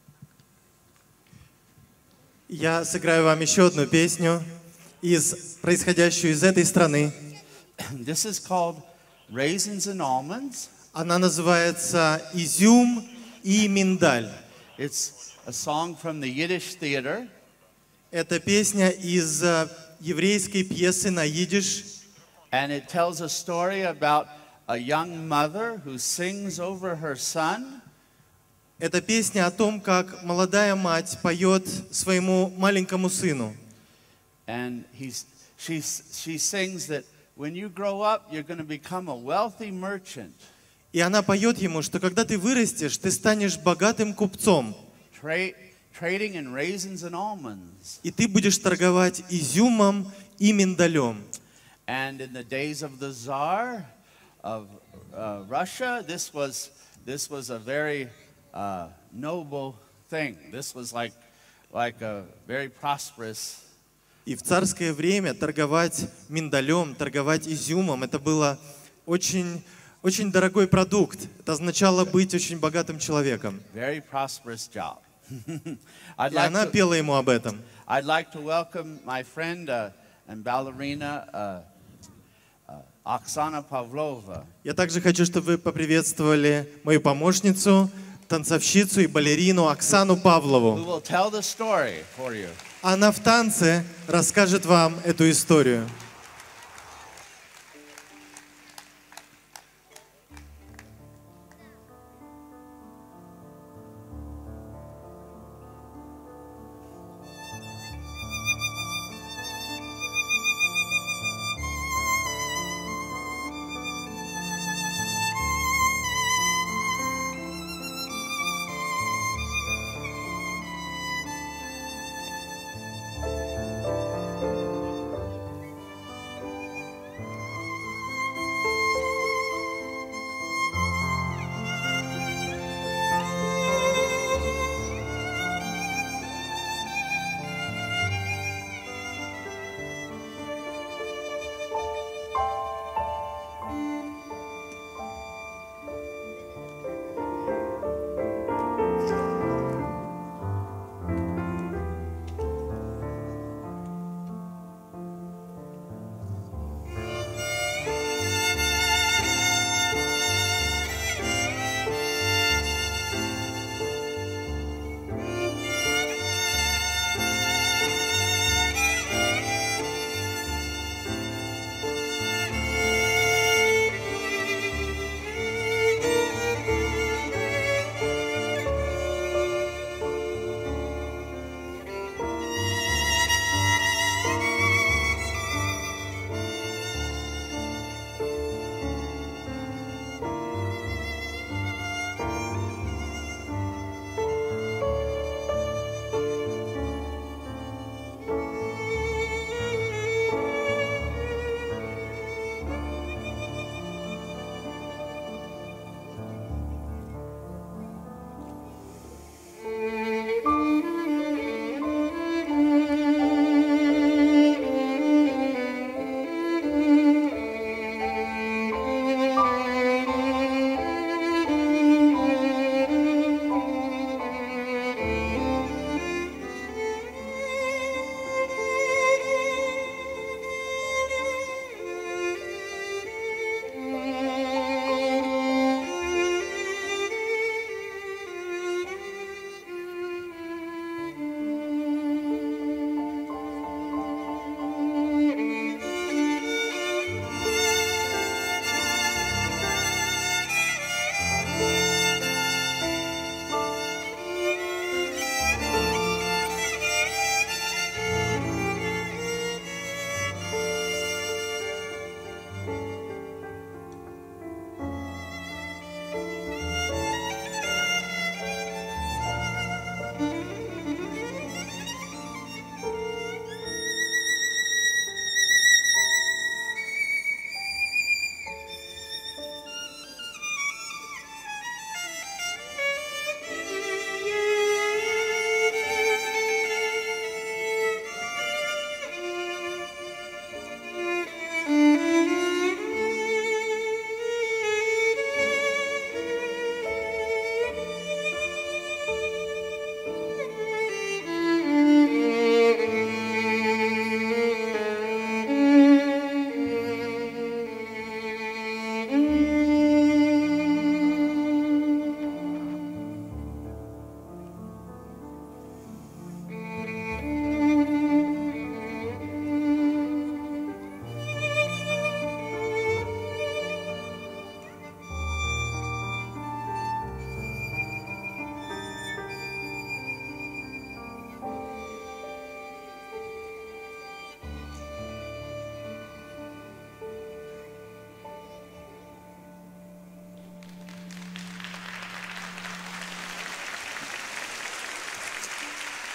Я сыграю вам еще одну песню, из, происходящую из этой страны. This is called Raisins and Almonds. Она называется «Изюм и миндаль». It's a song from the Yiddish theater. Это песня из еврейской пьесы на идиш. And it tells a story about a young mother who sings over her son. Это песня о том, как молодая мать поет своему маленькому сыну. And he's, she, she sings that when you grow up, you're going to become a wealthy merchant. И она поет ему, что когда ты вырастешь, ты станешь богатым купцом. Tra- trading in raisins and almonds. И ты будешь торговать изюмом и миндалем. And in the days of the Tsar of uh, Russia, this was, this was a very uh, noble thing. This was like, like a very prosperous. И в царское время торговать миндалем, торговать изюмом, это было очень, очень дорогой продукт. Это означало быть очень богатым человеком. Very prosperous job. И она пела ему об этом. I'd like to welcome my friend uh, and ballerina uh, uh, Oksana Pavlova. Я также хочу, чтобы вы поприветствовали мою помощницу, танцовщицу и балерину Оксану Who Павлову. will tell the story for you. Она в танце расскажет вам эту историю.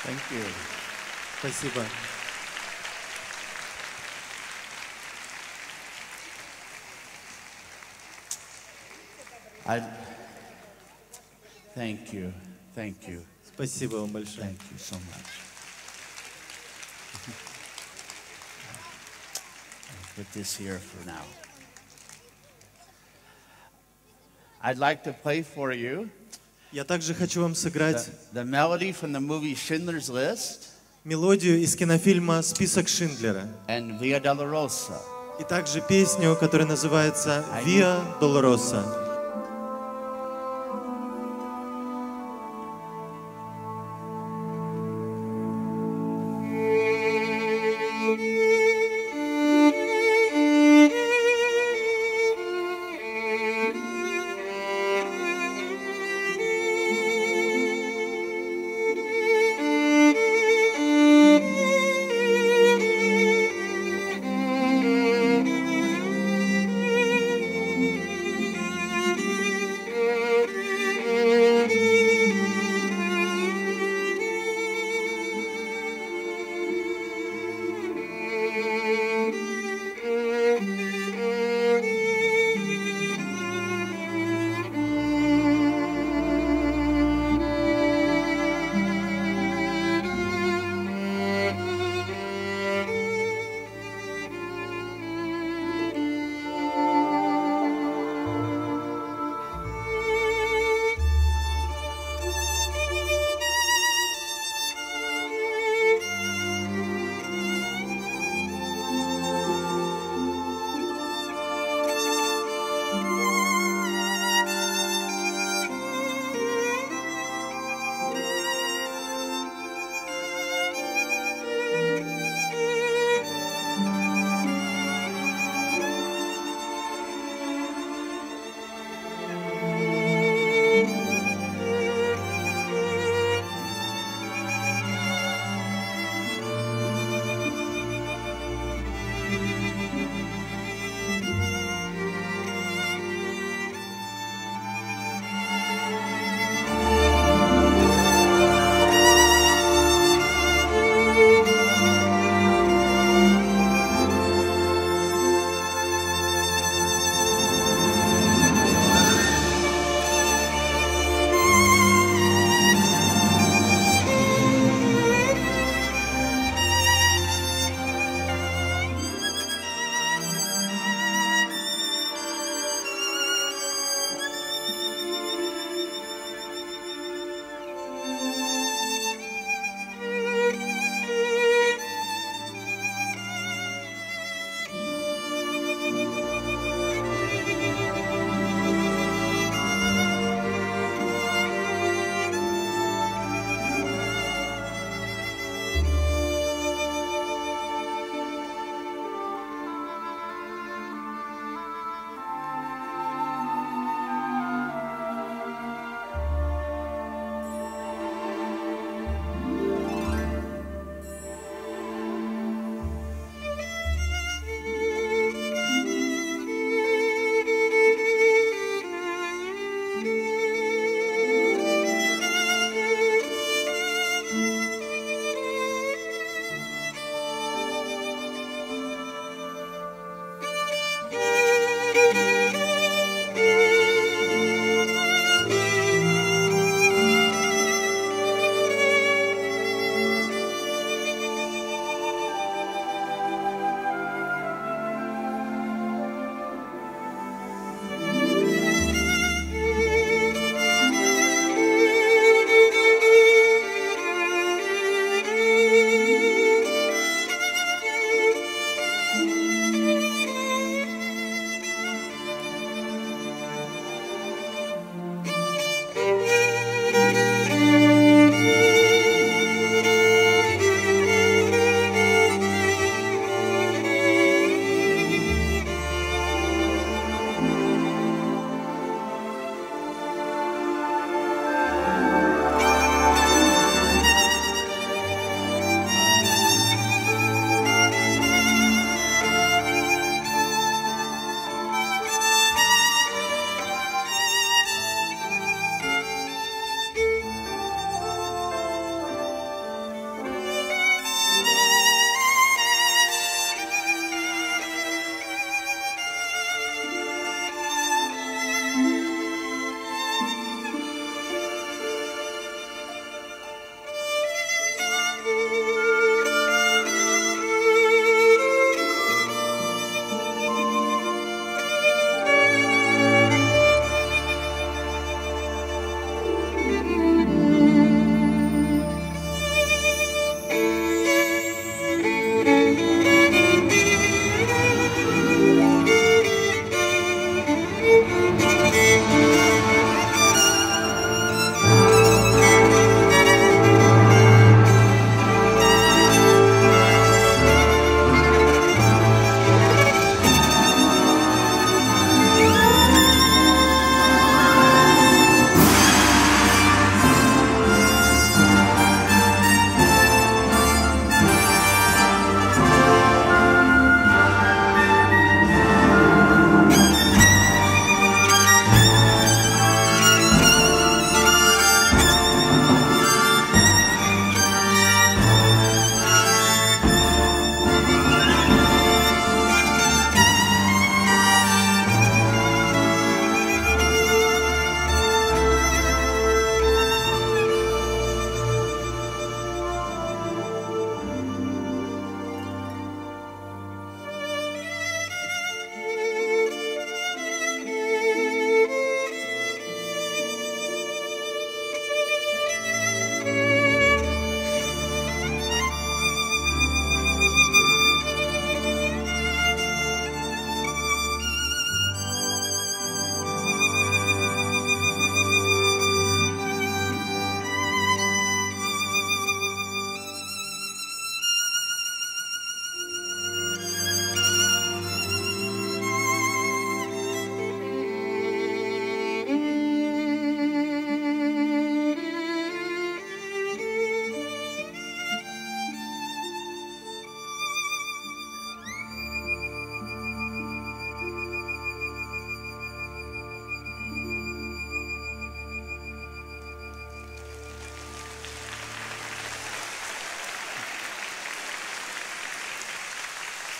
Thank you. Спасибо. I thank you. Thank you. Спасибо вам большое. Thank you so much. I'll put this here for now. I'd like to play for you Я также хочу вам сыграть the, the melody from the movie Schindler's List мелодию из кинофильма «Список Шиндлера» and Via Dolorosa. и также песню, которая называется «Виа Долороса». Thank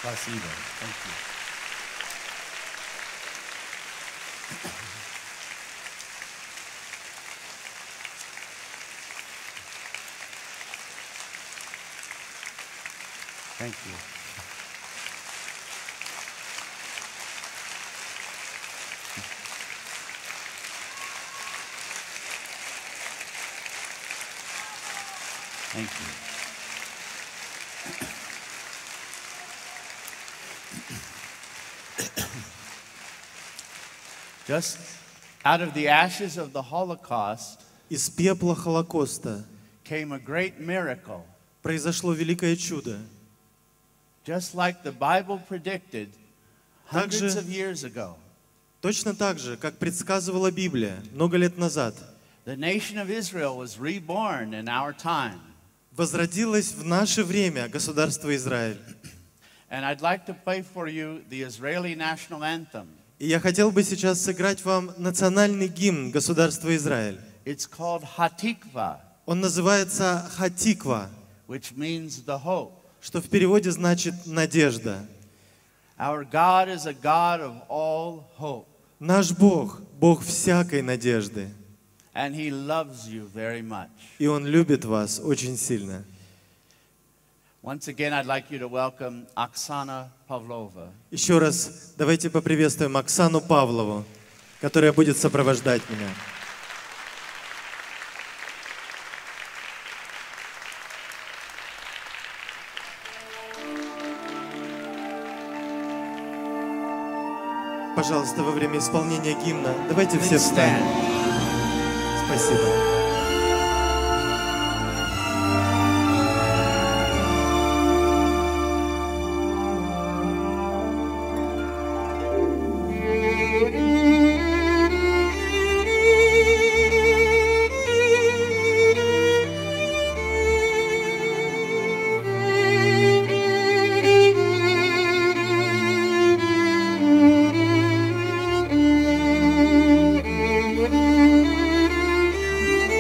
Спасибо. Thank you. Thank you. Thank you. Just out of the ashes of the Holocaust Из пепла Холокоста came a great miracle. произошло великое чудо. Just like the Bible predicted hundreds Также- of years ago. Точно так же, как предсказывала Библия много лет назад, The nation of Israel was reborn in our time. возродилось в наше время государство Израиль. And I'd like to play for you the Israeli national anthem. И я хотел бы сейчас сыграть вам национальный гимн государства Израиль. It's called Hatikva, Он называется «Хатиква», which means the hope. что в переводе значит «надежда». Our God is a God of all hope, Наш Бог – Бог всякой надежды. and He loves you very much. И Он любит вас очень сильно. Once again, I'd like you to welcome Oksana Pavlova. Еще раз давайте поприветствуем Оксану Павлову, которая будет сопровождать меня. Пожалуйста, во время исполнения гимна давайте все встанем. Спасибо. Thank you.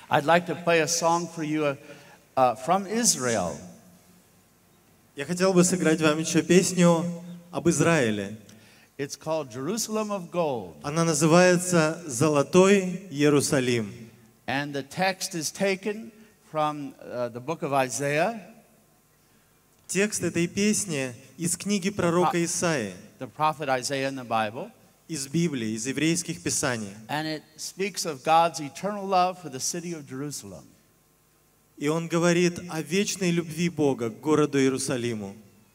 I'd like to play a song for you uh, uh, from Israel. Я хотел бы сыграть вам еще песню об Израиле. It's called Jerusalem of Gold. Она называется «Золотой Иерусалим». And the text is taken from uh, the book of Isaiah. Текст этой песни из книги пророка Исаии, the prophet Isaiah in the Bible. Из Библии, из еврейских писаний. And it speaks of God's eternal love for the city of Jerusalem. И он говорит о вечной любви Бога к городу Иерусалиму.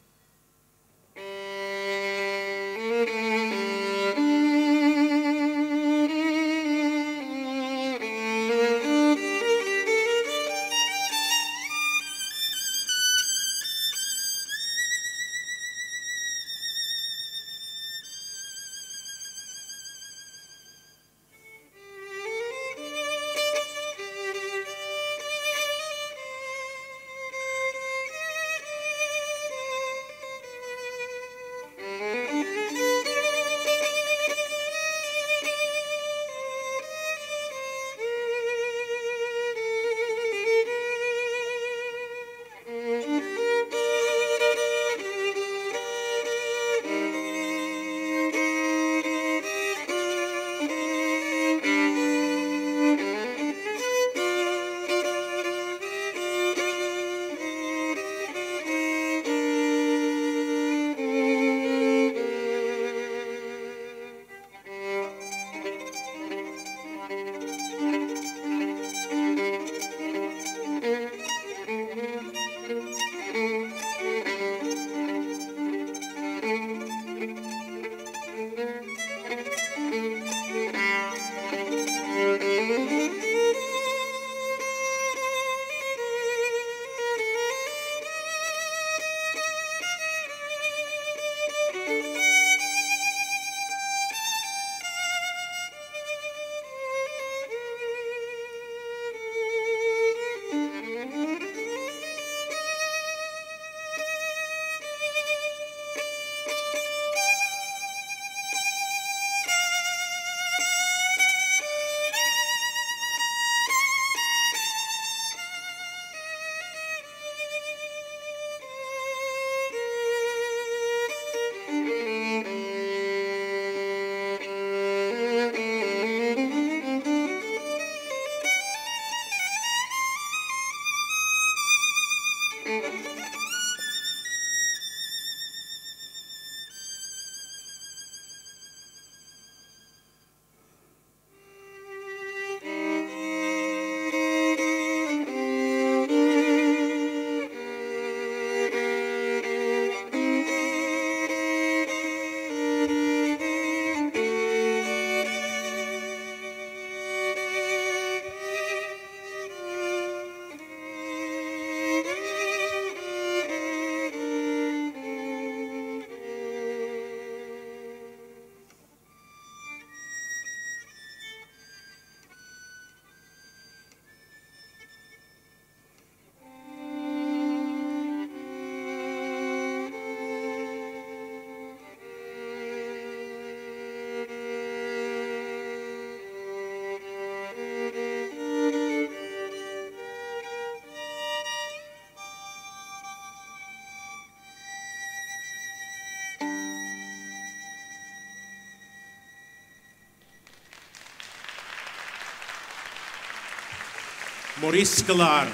Maurice Sklar.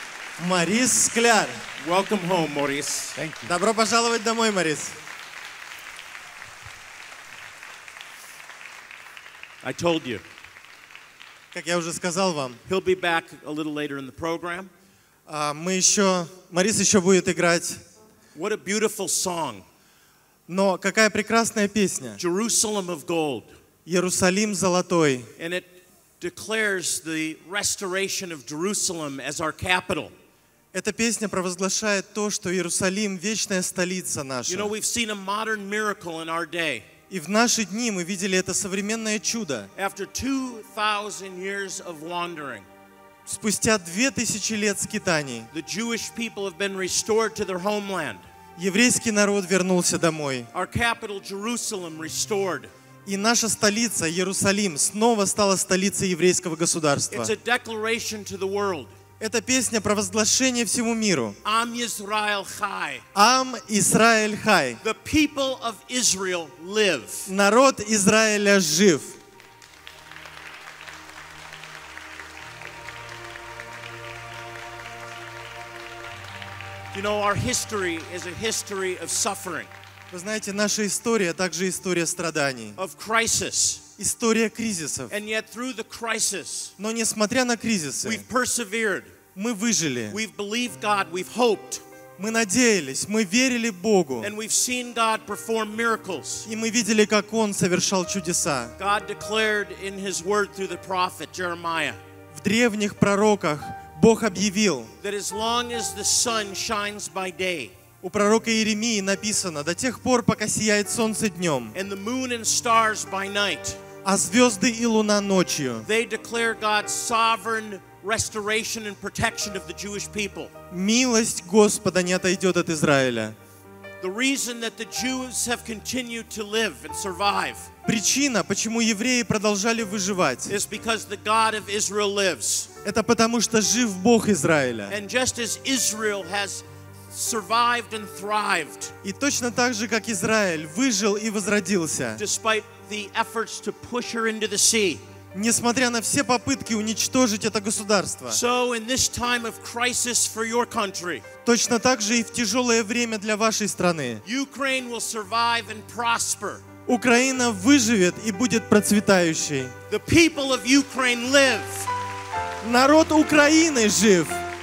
Морис Скляр. Welcome home, Maurice. Thank you. Добро пожаловать домой, Морис. I told you. Как я уже сказал вам, He'll be back a little later in the program. а, мы еще, Морис еще будет играть. What a beautiful song. Но какая прекрасная песня. Jerusalem of Gold. Иерусалим золотой. And it declares the restoration of Jerusalem as our capital. Эта песня провозглашает то, что Иерусалим – вечная столица You наша. know, we've seen a modern miracle in our day. И в наши дни мы видели это современное чудо. After two thousand years of wandering, Спустя две тысячи лет скитаний the Jewish people have been restored to their homeland. еврейский народ вернулся домой. Our capital, Jerusalem, restored. И наша столица, Иерусалим, снова стала столицей еврейского государства. It's a declaration to the world. Это песня про возглашение всему миру. Am Yisrael Chai. Ам Исраэль Хай. The people of Israel live. Народ Израиля жив. You know, our history is a history of suffering, Вы знаете, наша история также история страданий, of crisis. история кризисов. And yet through the crisis, Но несмотря на кризисы, we've persevered. мы выжили, We've believed God. We've hoped. мы надеялись, мы верили Богу, And we've seen God perform miracles. и мы видели, как Он совершал чудеса. God declared in His word through the prophet Jeremiah В древних пророках Бог объявил, that as long as the sun shines by day у пророка Иеремии написано: до тех пор, пока сияет солнце днем, and the moon and stars by night, а звезды и луна ночью, they declare God's sovereign restoration and protection of the Jewish people. милость Господа не отойдет от Израиля. The reason that the Jews have continued to live and survive Причина, почему евреи продолжали выживать, is because the God of Israel lives. это потому, что жив Бог Израиля. And just as Israel has survived and thrived И точно так же, как Израиль выжил и возродился, despite the efforts to push her into the sea, несмотря на все попытки уничтожить это государство, so in this time of crisis for your country, точно так же и в тяжелое время для вашей страны Ukraine will survive and prosper. Украина выживет и будет процветающей. The people of Ukraine live. Народ Украины жив.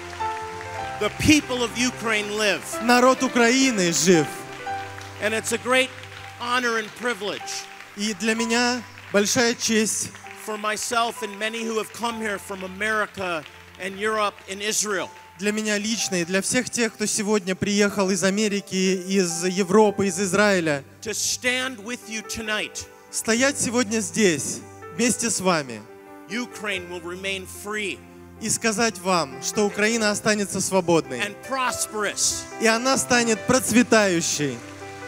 The people of Ukraine live. Народ Украины жив. And it's a great honor and privilege И для меня большая честь for myself and many who have come here from America and Europe and Israel для меня лично и для всех тех, кто сегодня приехал из Америки, из Европы, из Израиля, to stand with you tonight. стоять сегодня здесь вместе с вами Ukraine will remain free и сказать вам, что Украина останется свободной, and prosperous. и она станет процветающей.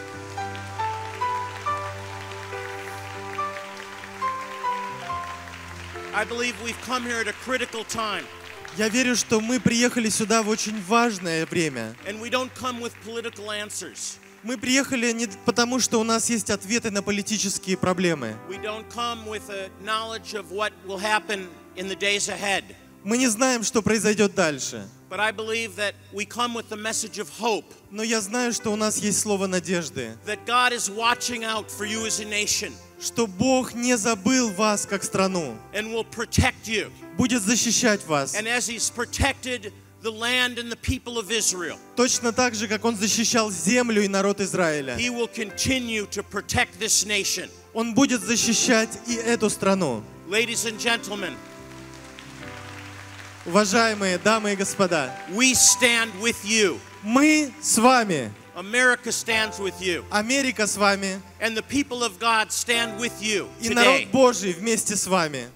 I believe we've come here at a critical time, Я верю, что мы приехали сюда в очень важное время. and we don't come with political answers. Мы приехали не потому, что у нас есть ответы на политические проблемы. We don't come with a knowledge of what will happen in the days ahead. Мы не знаем, что произойдет дальше. But I believe that we come with the message of hope, Но я знаю, что у нас есть слово надежды, that God is watching out for you as a nation что Бог не забыл вас как страну, and will protect you. будет защищать вас. And as He's protected the land and the people of Israel, Точно так же, как Он защищал землю и народ Израиля. He will continue to protect this nation. Он будет защищать и эту страну. Ladies and gentlemen, Уважаемые дамы и господа, we stand with you. мы с вами. America stands with you. Америка с вами. And the people of God stand with you И народ today. Божий вместе с вами.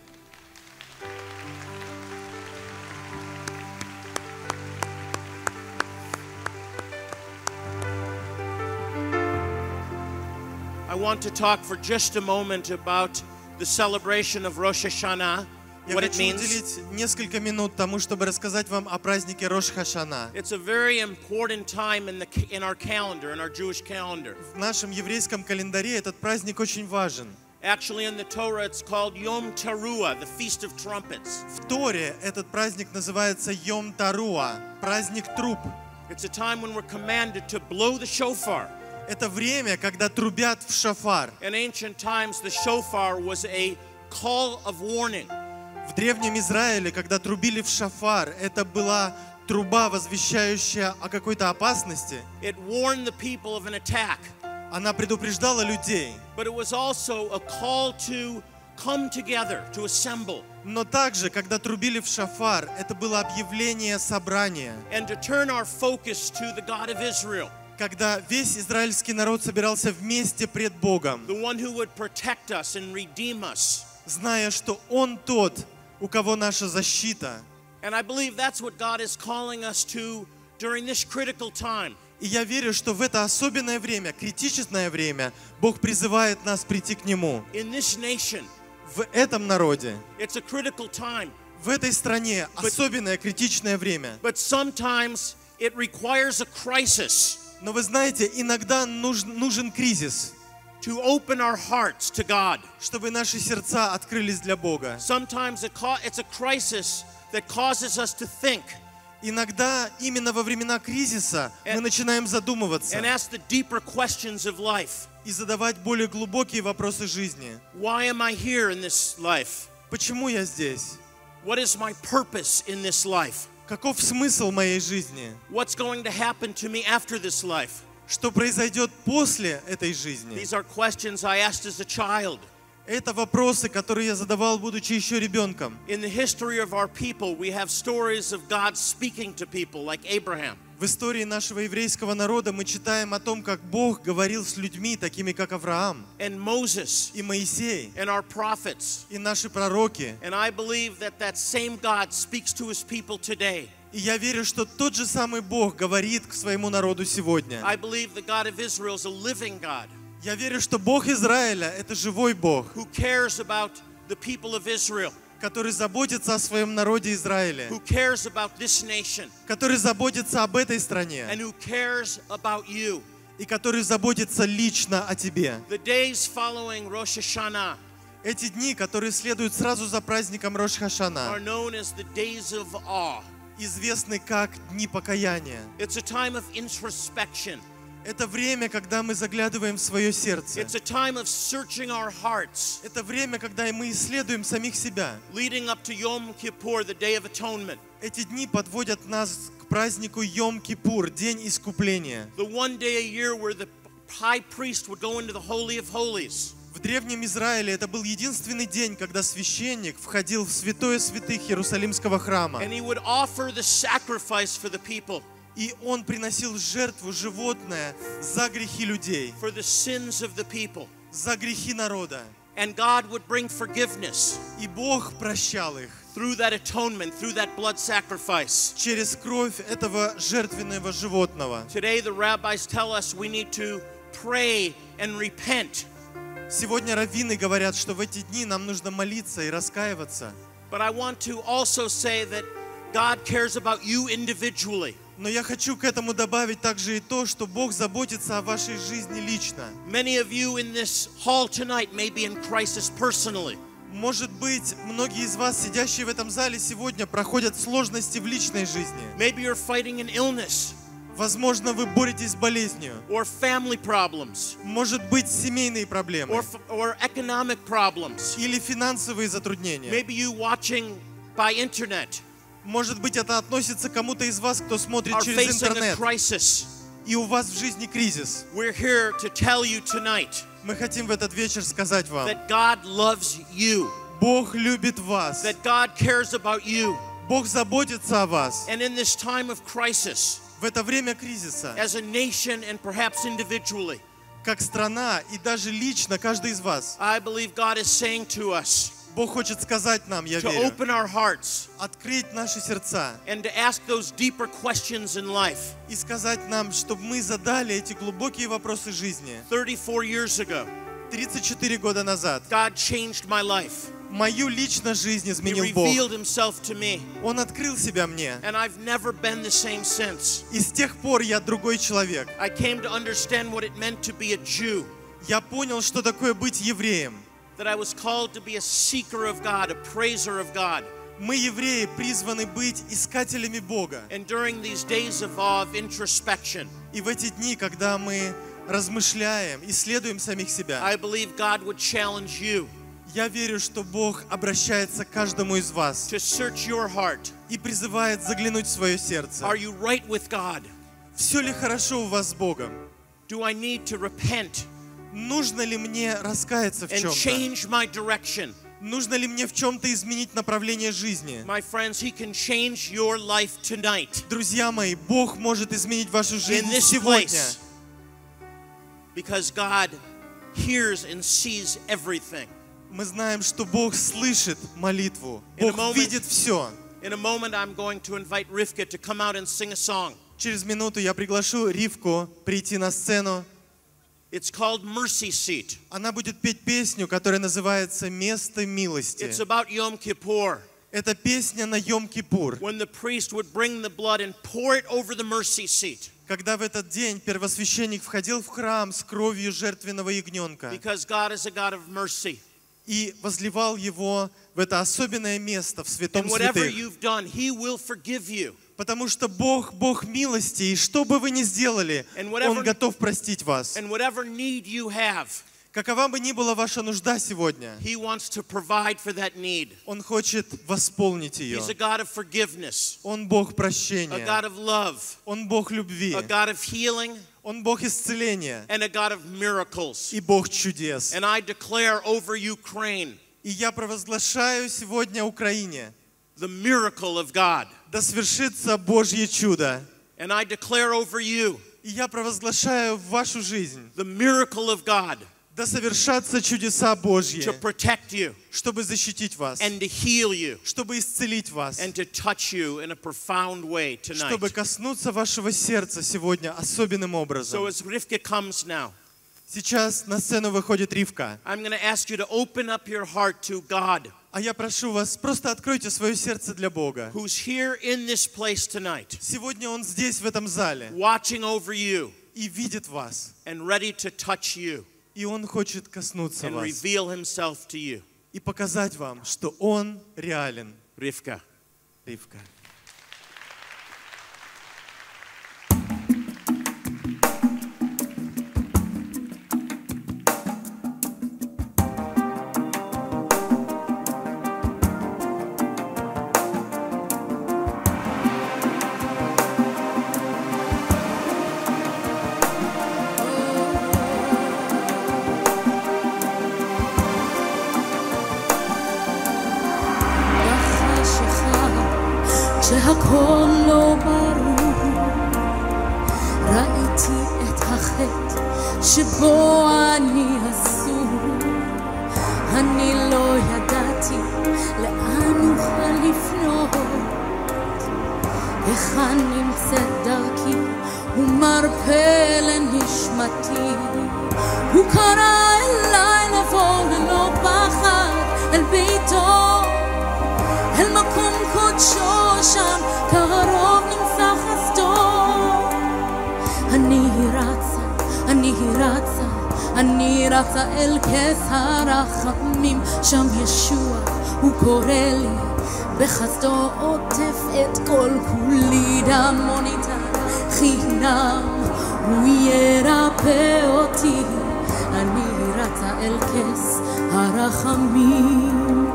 I want to talk for just a moment about the celebration of Rosh Hashanah, Я what it хочу means. уделить несколько минут тому, чтобы рассказать вам о празднике Рош Хашана. It's a very important time in the in our calendar, in our Jewish calendar. В нашем еврейском календаре этот праздник очень важен. Actually, in the Torah, it's called Yom Teruah, the Feast of Trumpets. В Торе этот праздник называется Йом Таруа, праздник труб. It's a time when we're commanded to blow the shofar. Это время, когда трубят в шафар. In ancient times, the shofar was a call of warning. В древнем Израиле, когда трубили в шафар, это была труба, возвещающая о какой-то опасности. It warned the people of an attack. Она предупреждала людей. But it was also a call to come together, to assemble, Но также, когда трубили в шафар, это было объявление собрания. and to turn our focus to the God of Israel, Когда весь израильский народ собирался вместе пред Богом, the one who would protect us and redeem us. зная, что Он тот, у кого наша защита. And I believe that's what God is calling us to during this critical time. И я верю, что в это особенное время, критичное время, Бог призывает нас прийти к Нему. In this nation, В этом народе, it's a critical time. в этой стране особенное критичное время. But sometimes it requires a crisis Но вы знаете, иногда нужен, нужен кризис, to open our hearts to God. чтобы наши сердца открылись для Бога. Sometimes it ca- it's a crisis that causes us to think Иногда именно во времена кризиса мы начинаем задумываться and ask the deeper questions of life. и задавать более глубокие вопросы жизни. Why am I here in this life? Почему я здесь? What is my purpose in this life? Каков смысл моей жизни? What's going to happen to me after this life? Что произойдет после этой жизни? These are questions I asked as a child. Это вопросы, которые я задавал, будучи еще ребенком. In the history of our people, we have stories of God speaking to people like Abraham. В истории нашего еврейского народа мы читаем о том, как Бог говорил с людьми, такими как Авраам, and Moses, и Моисей, and our prophets. и наши пророки. And I believe that that same God speaks to his people today. И я верю, что тот же самый Бог говорит к своему народу сегодня. I believe the God of Israel is a living God. Я верю, что Бог Израиля — это живой Бог, who cares about the people of Israel, который заботится о своем народе Израиле, who cares about this nation, который заботится об этой стране and who cares about you. и который заботится лично о тебе. The days following Rosh Hashanah Эти дни, которые следуют сразу за праздником Рош are Хашана, known as the days of awe. известны как Дни покаяния. It's a time of introspection. Это время, когда мы заглядываем в свое сердце. It's a time of searching our hearts, Это время, когда мы исследуем самих себя. leading up to Yom Kippur, the Day of Atonement. Эти дни подводят нас к празднику Йом-Кипур, День искупления. The one day a year where the high priest would go into the Holy of Holies. В Древнем Израиле это был единственный день, когда священник входил в святое святых Иерусалимского храма. And he would offer the sacrifice for the people, И он приносил жертву животное за грехи людей, for the sins of the people. за грехи народа. And God would bring forgiveness И Бог прощал их through that atonement, through that blood sacrifice. через кровь этого жертвенного животного. Today, the rabbis tell us we need to pray and repent. Сегодня раввины говорят, что в эти дни нам нужно молиться и раскаиваться. But I want to also say that God cares about you individually. Но я хочу к этому добавить также и то, что Бог заботится о вашей жизни лично. Many of you in this hall tonight may be in crisis personally. Может быть, многие из вас, сидящие в этом зале сегодня, проходят сложности в личной жизни. Maybe you're fighting an illness Возможно, вы боретесь с болезнью. or family problems Может быть, семейные проблемы. or, or economic problems. Или финансовые затруднения. Maybe you watching by internet Может быть, это относится к кому-то из вас, кто смотрит are через facing a интернет. crisis. И у вас в жизни кризис. We're here to tell you tonight Мы хотим в этот вечер сказать вам, that God loves you, Бог любит вас. that God cares about you. Бог заботится о вас. And in this time of crisis, В это время кризиса, as a nation and perhaps individually, как страна и даже лично каждый из вас, I believe God is saying to us Бог хочет сказать нам, я to верю, open our hearts открыть наши сердца and to ask those deeper questions in life. и сказать нам, чтобы мы задали эти глубокие вопросы жизни. thirty-four years ago, тридцать четыре года назад God changed my life. мою лично жизнь He изменил Бог. revealed himself to me, Он открыл себя мне. and I've never been the same since. И с тех пор я другой человек. I came to understand what it meant to be a Jew, Я понял, что такое быть евреем. that I was called to be a seeker of God, a praiser of God. Мы, евреи, призваны быть искателями Бога. And during these days of awe, of introspection, И в эти дни, когда мы размышляем, исследуем самих себя, I believe God would challenge you я верю, что Бог обращается к каждому из вас to search your heart. и призывает заглянуть в свое сердце. Are you right with God? Все ли хорошо у вас с Богом? Do I need to repent Нужно ли мне раскаяться в and чем-то? change my direction? Нужно ли мне в чем-то изменить направление жизни? My friends, He can change your life tonight Друзья мои, Бог может изменить вашу in жизнь this сегодня. place because God hears and sees everything. Мы знаем, что Бог слышит молитву. In a Бог moment- видит все. In a moment, I'm going to invite Rivka to come out and sing a song. Через минуту я приглашу Ривку прийти на сцену. It's called Mercy Seat. Она будет петь песню, которая называется «Место милости». It's about Yom Kippur. Это песня на Йом-Кипур. When the priest would bring the blood and pour it over the mercy seat. Когда в этот день первосвященник входил в храм с кровью жертвенного ягненка Because God is a God of mercy. и возливал его в это особенное место в святом And whatever святых. you've done, He will forgive you. Потому что Бог, Бог милости, и что бы вы ни сделали, And whatever- Он готов простить вас. And whatever need you have, Какова бы ни была ваша нужда сегодня, He wants to provide for that need. Он хочет восполнить ее. He's a God of forgiveness, Он Бог a прощения, God of love, Он Бог любви, a God of healing, Он Бог исцеления and a God of miracles. и Бог чудес. And I declare over Ukraine И я провозглашаю сегодня Украине, the miracle of God. да свершится Божье чудо. And I declare over you И я провозглашаю в вашу жизнь, the miracle of God да совершатся чудеса Божьи, to protect you чтобы защитить вас, and to heal you чтобы исцелить вас, and to touch you in a profound way tonight. чтобы коснуться вашего сердца сегодня особенным So образом. as Rivka comes now, Сейчас на сцену выходит Ривка. I'm going to ask you to open up your heart to God, А я прошу вас, просто откройте свое сердце для Бога. who's here in this place tonight, Сегодня Он здесь, в этом зале, watching over you и видит вас. and ready to touch you И Он хочет коснуться and вас reveal Himself to you. и показать вам, что Он реален. Rivka. Ривка. כשהכל לא ברור, ראיתי את החטא שבו אני אסור. אני לא ידעתי לאן אוכל לפנות, היכן נמצאת דרכי ומרפא לנשמתי. הוא קרא אליי לבוא ללא פחד אל ביתו, אל מקום קודשו, שם קרוב נמצא חסדו. אני רצה, אני רצה, אני רצה אל כס הרחמים, שם ישוע הוא קורא לי, בחסדו עוטף את כל כולי. דמו ניתן חינם, הוא ירפא אותי. אני רצה אל כס הרחמים,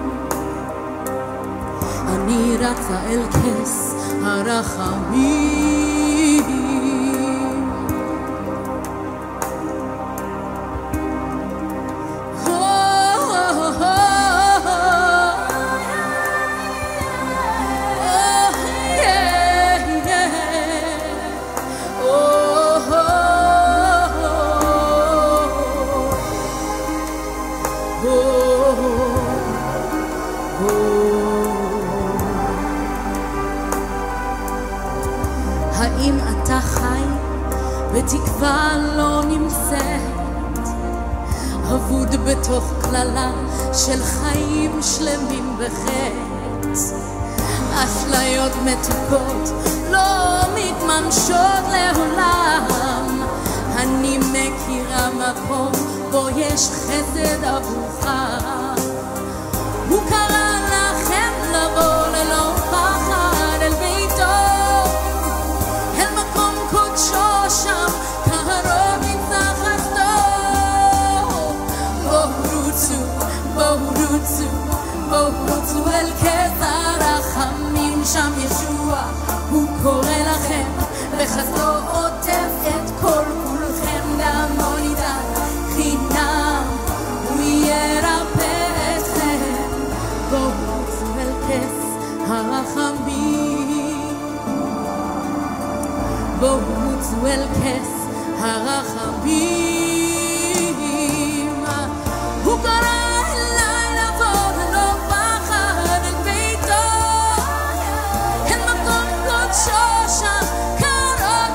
אני רצה אל כס הרחמים. האם אתה חי בתקווה לא נמצאת, אבוד בתוך כללה של חיים שלמים בחטא? אשליות מתוקות לא מתממשות לעולם. אני מכירה מקום בו יש חסד עבורך. הוא קרא לכם לבוא ללא פחד אל ביתו, אל מקום קודשו, שם קרוב נמצא חסדו. בואו רוצו, בואו רוצו, בואו רוצו אל כס הרחמים, שם ישוע הוא קורא לכם, בחסדו עוטף את כל כולכם. דמו ניתן חינם, הוא ירפא אתכם. בואו רוצו אל כס הרחמים, בואו רוצו אל כס הרחמים. הוא קרא אליי לבוא ללא פחד אל ביתו, אל מקום קודשו, שם קרוב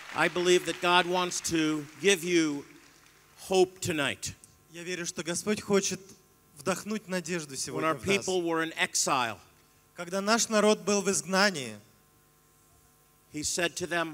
I believe that God wants to give you hope tonight. Я верю, что Господь хочет вдохнуть надежду When сегодня our в нас. people were in exile, Когда наш народ был в изгнании, He said to them,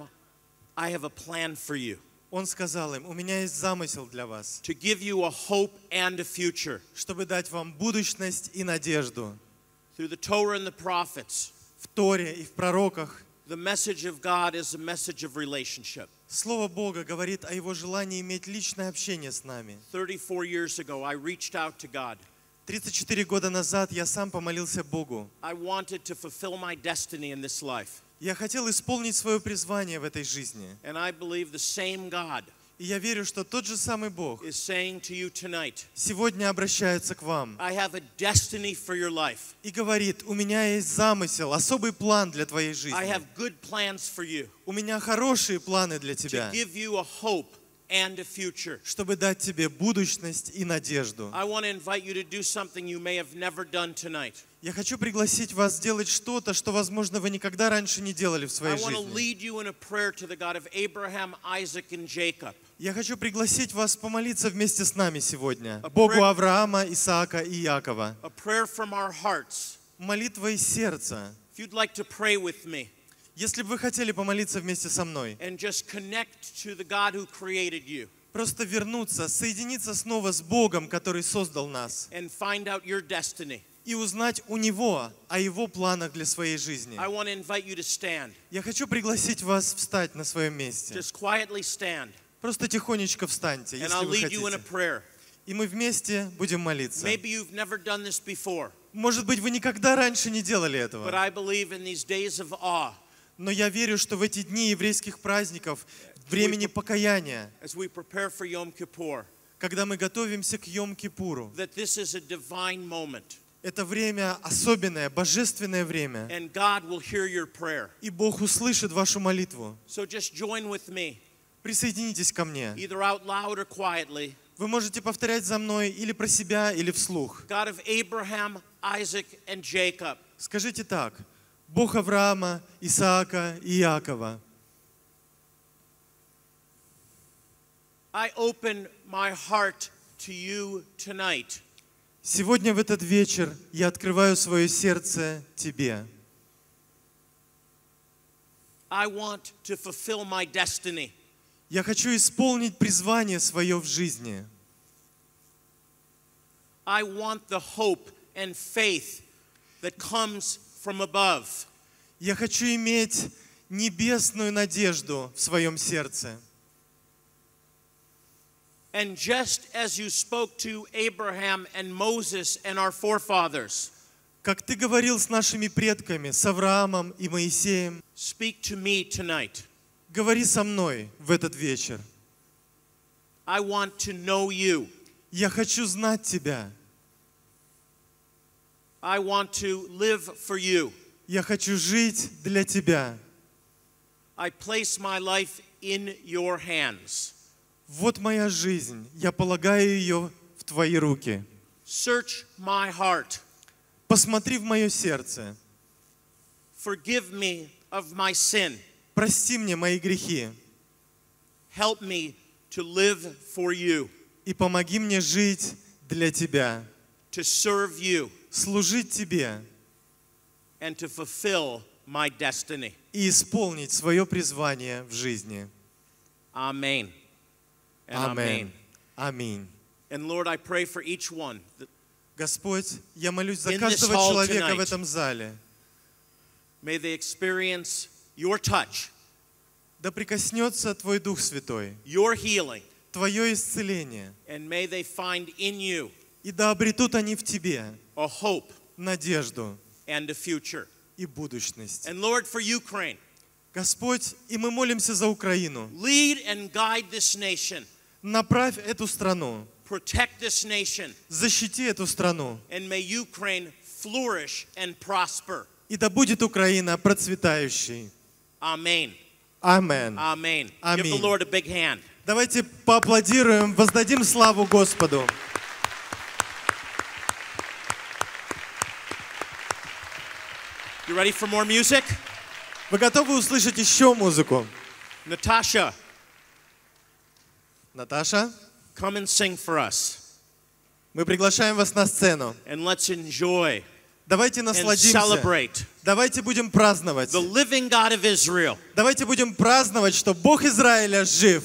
I have a plan for you, Он сказал им: у меня есть замысел для вас, to give you a hope and a future. чтобы дать вам будущность и надежду. Through the Torah and the prophets, В Торе и в пророках the message of God is a message of relationship. Слово Бога говорит о Его желании иметь личное общение с нами. thirty-four years ago, I reached out to God. тридцать четыре года назад я сам помолился Богу. I wanted to fulfill my destiny in this life. Я хотел исполнить свое призвание в этой жизни. And I believe the same God И я верю, что тот же самый Бог is saying to you tonight, сегодня обращается к вам I have a destiny for your life. и говорит: у меня есть замысел, особый план для твоей I жизни. have good plans for you У меня хорошие планы для to тебя, give you a hope and a future. чтобы дать тебе будущность и надежду. I want to invite you to do something you may have never done tonight. Я хочу пригласить вас сделать что-то, что, возможно, вы никогда раньше не делали в I своей want to жизни. lead you in a prayer to the God of Abraham, Isaac, and Jacob. Я хочу пригласить вас помолиться вместе с нами сегодня. A Богу prayer- Авраама, Исаака и Якова. A prayer from our hearts. Молитва из сердца. If you'd like to pray with me Если бы вы хотели помолиться вместе со мной, and just connect to the God who created you просто вернуться, соединиться снова с Богом, который создал нас, and find out your destiny, и узнать у Него о Его планах для своей жизни. I want to invite you to stand. Я хочу пригласить вас встать на своем месте. Just quietly stand, Просто тихонечко встаньте, and если I'll вы lead you in a хотите. prayer. И мы вместе будем молиться. Maybe you've never done this before, Может быть, вы никогда раньше не делали but этого. I believe in these days of awe, Но я верю, что в эти дни еврейских праздников, времени покаяния, as we prepare for Yom Kippur, когда мы готовимся к Йом-Кипуру, that this is a divine moment, это время особенное, божественное время. and God will hear your prayer. И Бог услышит вашу молитву. So just join with me, Присоединитесь ко мне. either out loud or quietly. Вы можете повторять за мной или про себя, или вслух. God of Abraham, Isaac, and Jacob, Скажите так: Бог Авраама, Исаака и Иакова, I open my heart to you tonight. сегодня в этот вечер я открываю свое сердце Тебе. I want to fulfill my destiny. Я хочу исполнить призвание свое в жизни. I want the hope and faith that comes from above. Я хочу иметь небесную надежду в своем сердце. And just as you spoke to Abraham and Moses and our forefathers, Как Ты говорил с нашими предками, с Авраамом и Моисеем, speak to me tonight. говори со мной в этот вечер. I want to know you. Я хочу знать Тебя. I want to live for you. Я хочу жить для Тебя. I place my life in your hands. Вот моя жизнь. Я полагаю ее в Твои руки. Search my heart. Посмотри в мое сердце. Forgive me of my sin. Прости мне мои грехи. Help me to live for you, И помоги мне жить для Тебя. to serve you, Служить Тебе. and to fulfill my destiny. И исполнить свое призвание в жизни. Amen. And Аминь. amen. Аминь. And Lord, I pray for each one that Господь, я молюсь за In this каждого hall человека в tonight. этом зале. may they experience your touch, Да прикоснется Твой Дух Святой, your healing, Твое исцеление. and may they find in you И да обретут они в Тебе a hope надежду and a future. и будущность. And Lord, for Ukraine, Господь, и мы молимся за Украину. lead and guide this nation, Направь эту страну, protect this nation, защити эту страну. and may Ukraine flourish and prosper. И да будет Украина процветающей. Amen. Аминь. Amen. Give the Аминь. Lord a big hand. Давайте поаплодируем, воздадим славу Господу. You ready for more music? Вы готовы услышать еще музыку? Natasha, Наташа, come and sing for us. мы приглашаем вас на сцену. And let's enjoy Давайте and насладимся. celebrate Давайте будем праздновать. the living God of Israel. Давайте будем праздновать, что Бог Израиля жив.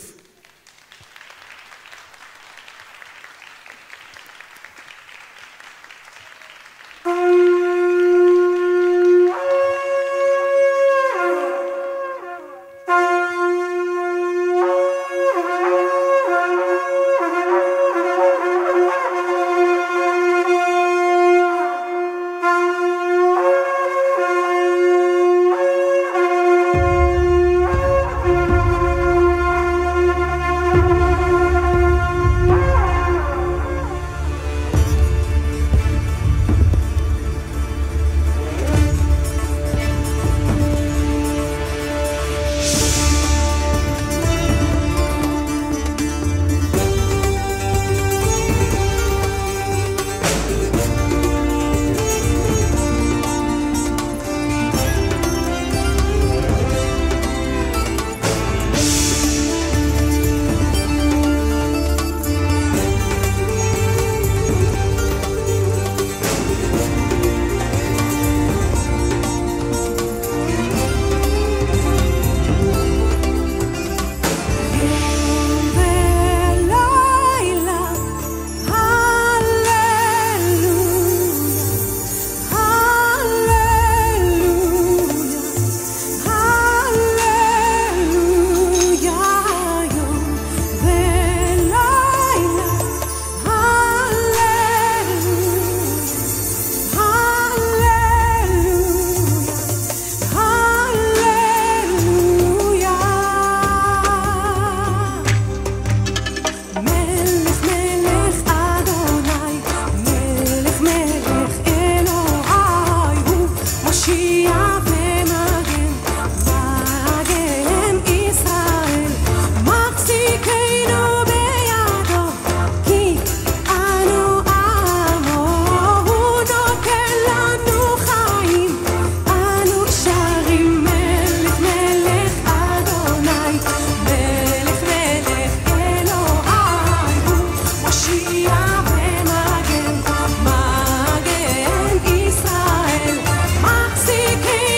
Machzikeinu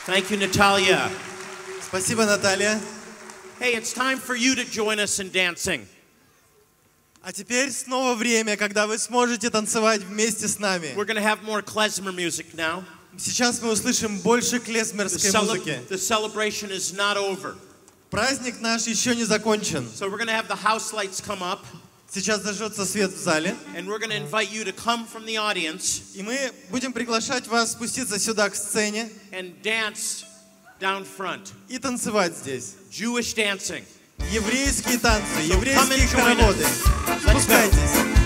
Thank you, Natalia. Спасибо, Наталья. Hey, it's time for you to join us in dancing. А теперь снова время, когда вы сможете танцевать вместе с нами. We're going to have more klezmer music now. Сейчас мы услышим больше The, клезмерской cele- музыки. the celebration is not over. Праздник наш еще не закончен. So we're going to have the house lights come up, Сейчас зажжется свет в зале, and we're going to invite you to come from the audience и мы будем приглашать вас спуститься сюда к сцене and dance down front. и танцевать здесь. Jewish dancing. Еврейские танцы, come and еврейские join хороводы. us. Let's go. Спускайтесь.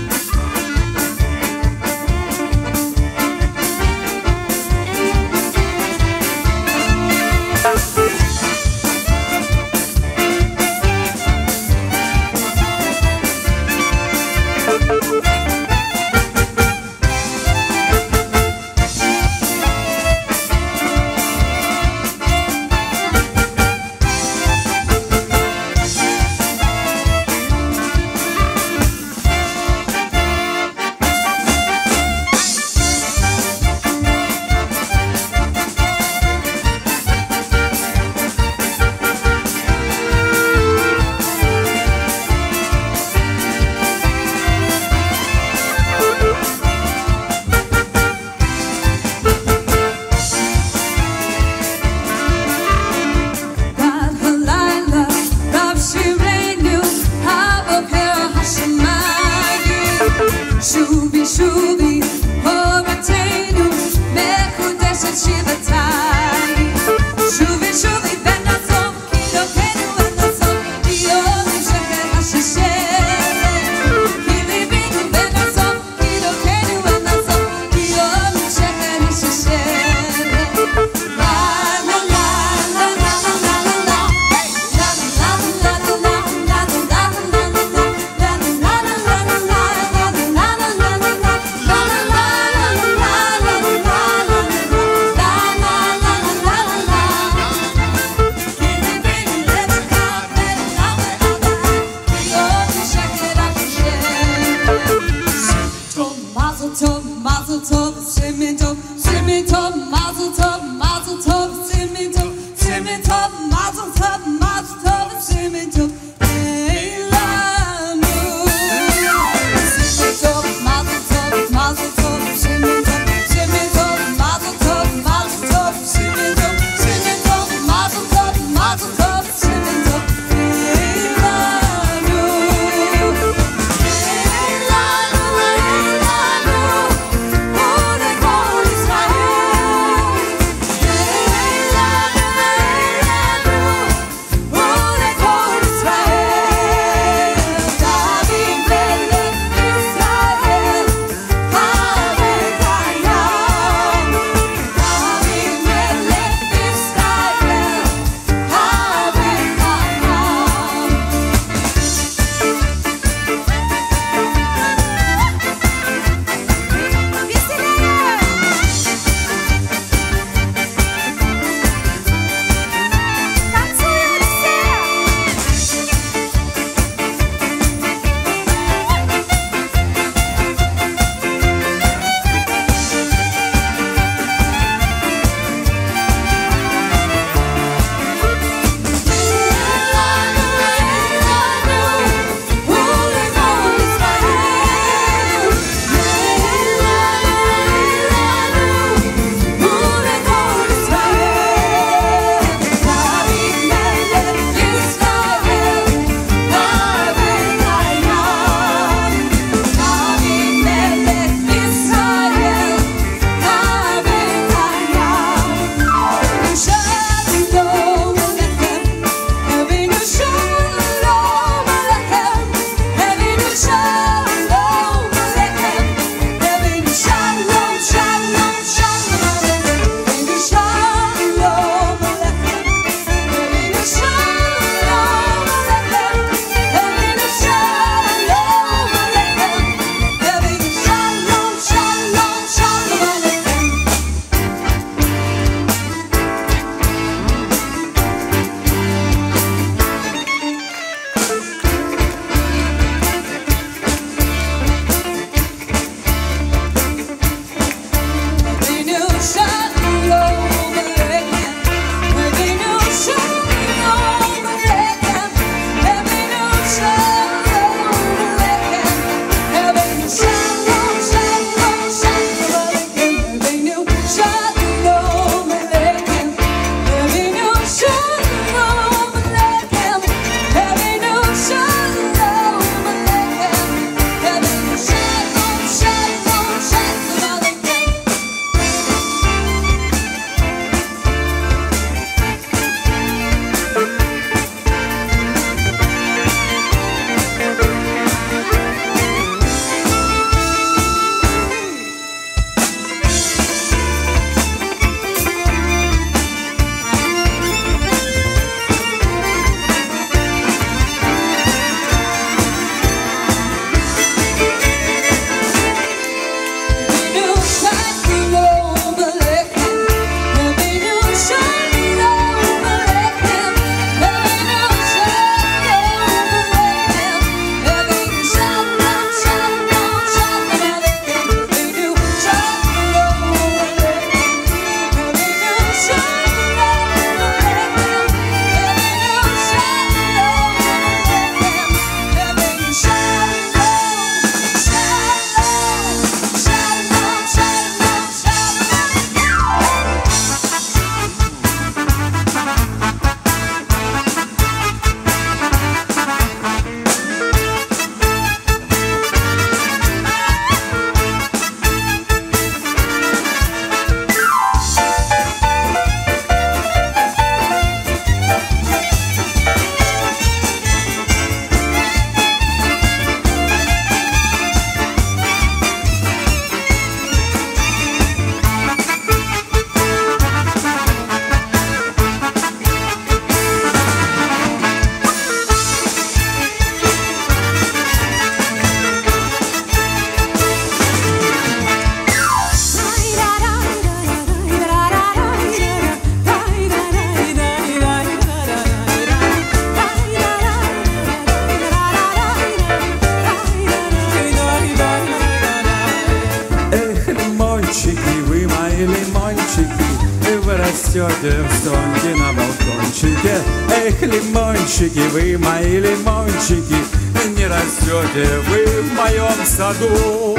растете в стонке на балкончике. Эх, лимончики, вы мои лимончики, не растете вы в моем саду.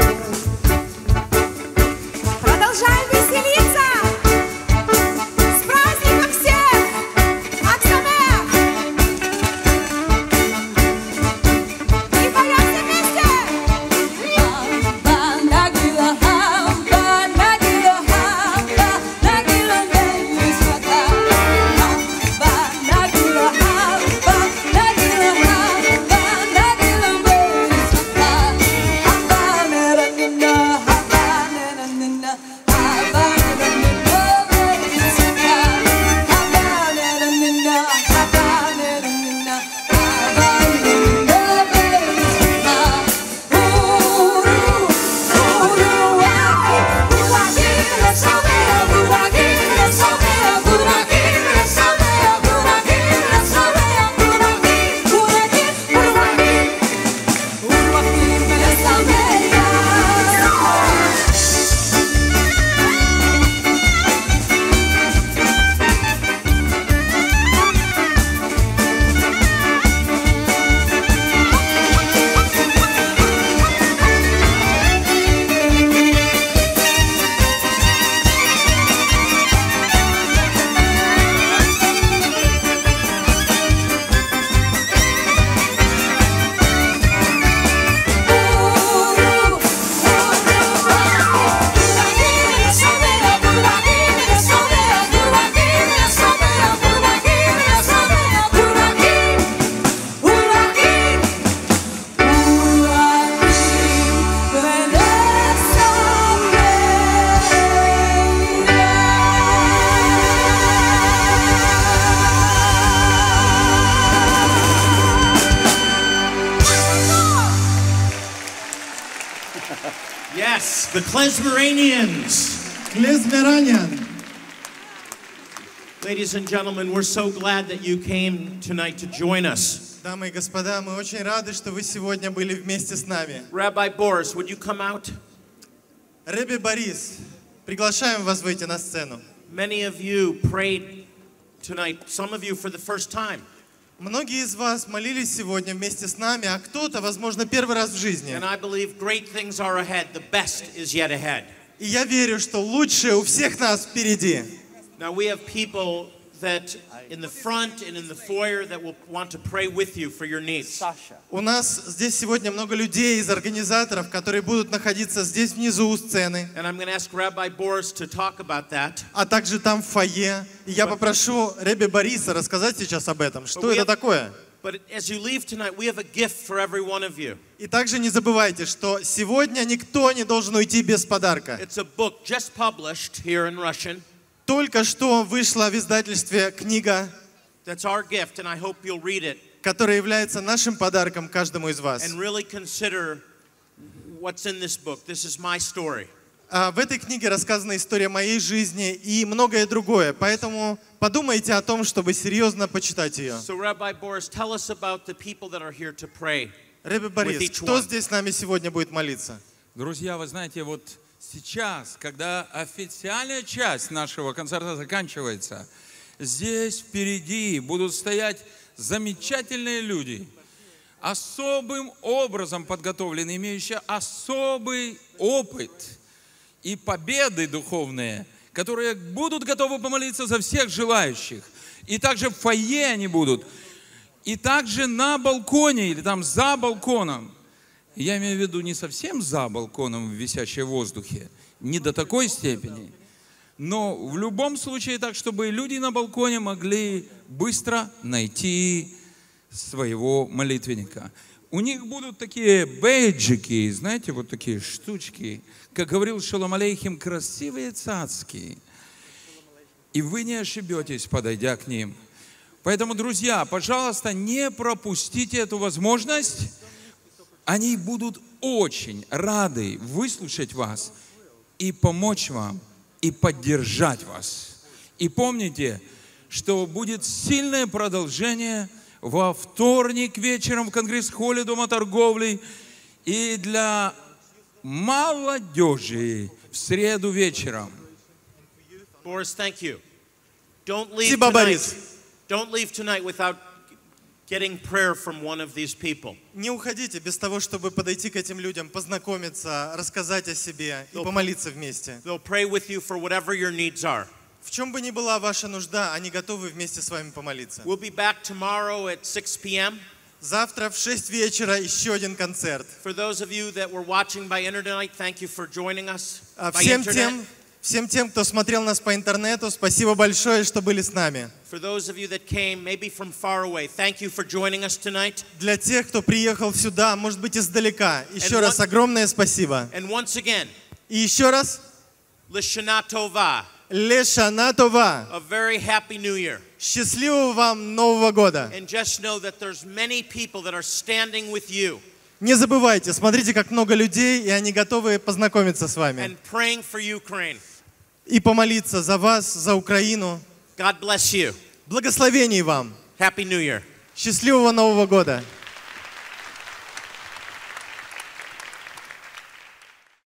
Продолжаем веселиться! С праздником всех! Аксамех! И поем все вместе! Хамба, нагила, хамба, нагила, хамба, нагила, нагила, хамба, нагила, хамба, нагила, хамба, нагила, хамба, нагила, Yes, the Klezmeranians. Klezmeranian. Ladies and gentlemen, we're so glad that you came tonight to join us. Дамы и господа, мы очень рады, что вы сегодня были вместе с нами. Rabbi Boris, would you come out? Ребби Борис, приглашаем вас выйти на сцену. Many of you prayed tonight, some of you for the first time. Многие из вас молились сегодня вместе с нами, а кто-то, возможно, первый раз в жизни. And I believe great things are ahead. The best is yet ahead. И я верю, что лучшее у всех нас впереди. Now we have people that in the front and in the foyer that will want to pray with you for your needs. У нас здесь сегодня много людей из организаторов, которые будут находиться здесь внизу у сцены. And I'm going to ask Rabbi Boris to talk about that. А также там в фойе. И я попрошу Ребби Бориса рассказать сейчас об этом. Что это такое? But as you leave tonight, we have a gift for every one of you. И также не забывайте, что сегодня никто не должен уйти без подарка. It's a book just published here in Russian. Только что вышла в издательстве книга, That's our gift, and I hope you'll read it. которая является нашим подарком каждому из вас. And really consider what's in this book. This is my story. А в этой книге рассказана история моей жизни и многое другое. Поэтому подумайте о том, чтобы серьезно почитать ее. So, Rabbi Boris, tell us about the people that are here to pray. Ребби Борис, кто здесь с нами сегодня будет молиться? Друзья, вы знаете, вот сейчас, когда официальная часть нашего концерта заканчивается, здесь впереди будут стоять замечательные люди, особым образом подготовленные, имеющие особый опыт и победы духовные, которые будут готовы помолиться за всех желающих. И также в фойе они будут, и также на балконе или там за балконом. Я имею в виду не совсем за балконом, висящее в воздухе, не до такой степени, но в любом случае так, чтобы люди на балконе могли быстро найти своего молитвенника. У них будут такие бейджики, знаете, вот такие штучки, как говорил Шолом Алейхим, красивые цацки. И вы не ошибетесь, подойдя к ним. Поэтому, друзья, пожалуйста, не пропустите эту возможность. Они будут очень рады выслушать вас и помочь вам, и поддержать вас. И помните, что будет сильное продолжение во вторник вечером в Конгресс-холле Дома торговли и для молодежи в среду вечером. Boris, thank you. Don't leave Спасибо, tonight. Борис. Don't leave tonight without getting prayer from one of these people. Не уходите без того, чтобы подойти к этим людям, познакомиться, рассказать о себе и помолиться вместе. They'll pray with you for whatever your needs are. В чем бы ни была ваша нужда, они готовы вместе с вами помолиться. We'll be back tomorrow at six p.m. Завтра в шесть вечера еще один концерт. For those of you that were watching by internet, thank you for joining us А by Всем internet. тем, всем тем, кто смотрел нас по интернету, спасибо большое, что были с нами. For those of you that came maybe from far away, thank you for joining us tonight. Для тех, кто приехал сюда, может быть, издалека, еще And раз one- огромное спасибо. And once again, И еще раз, Lishana Tova, Лешана Това. a very happy new year. Счастливого вам Нового года. And just know that there's many people that are standing with you Не забывайте, смотрите, как много людей, и они готовы познакомиться с вами. and praying for Ukraine. И помолиться за вас, за Украину. God bless you. Благословений вам. Happy New Year. Счастливого Нового года.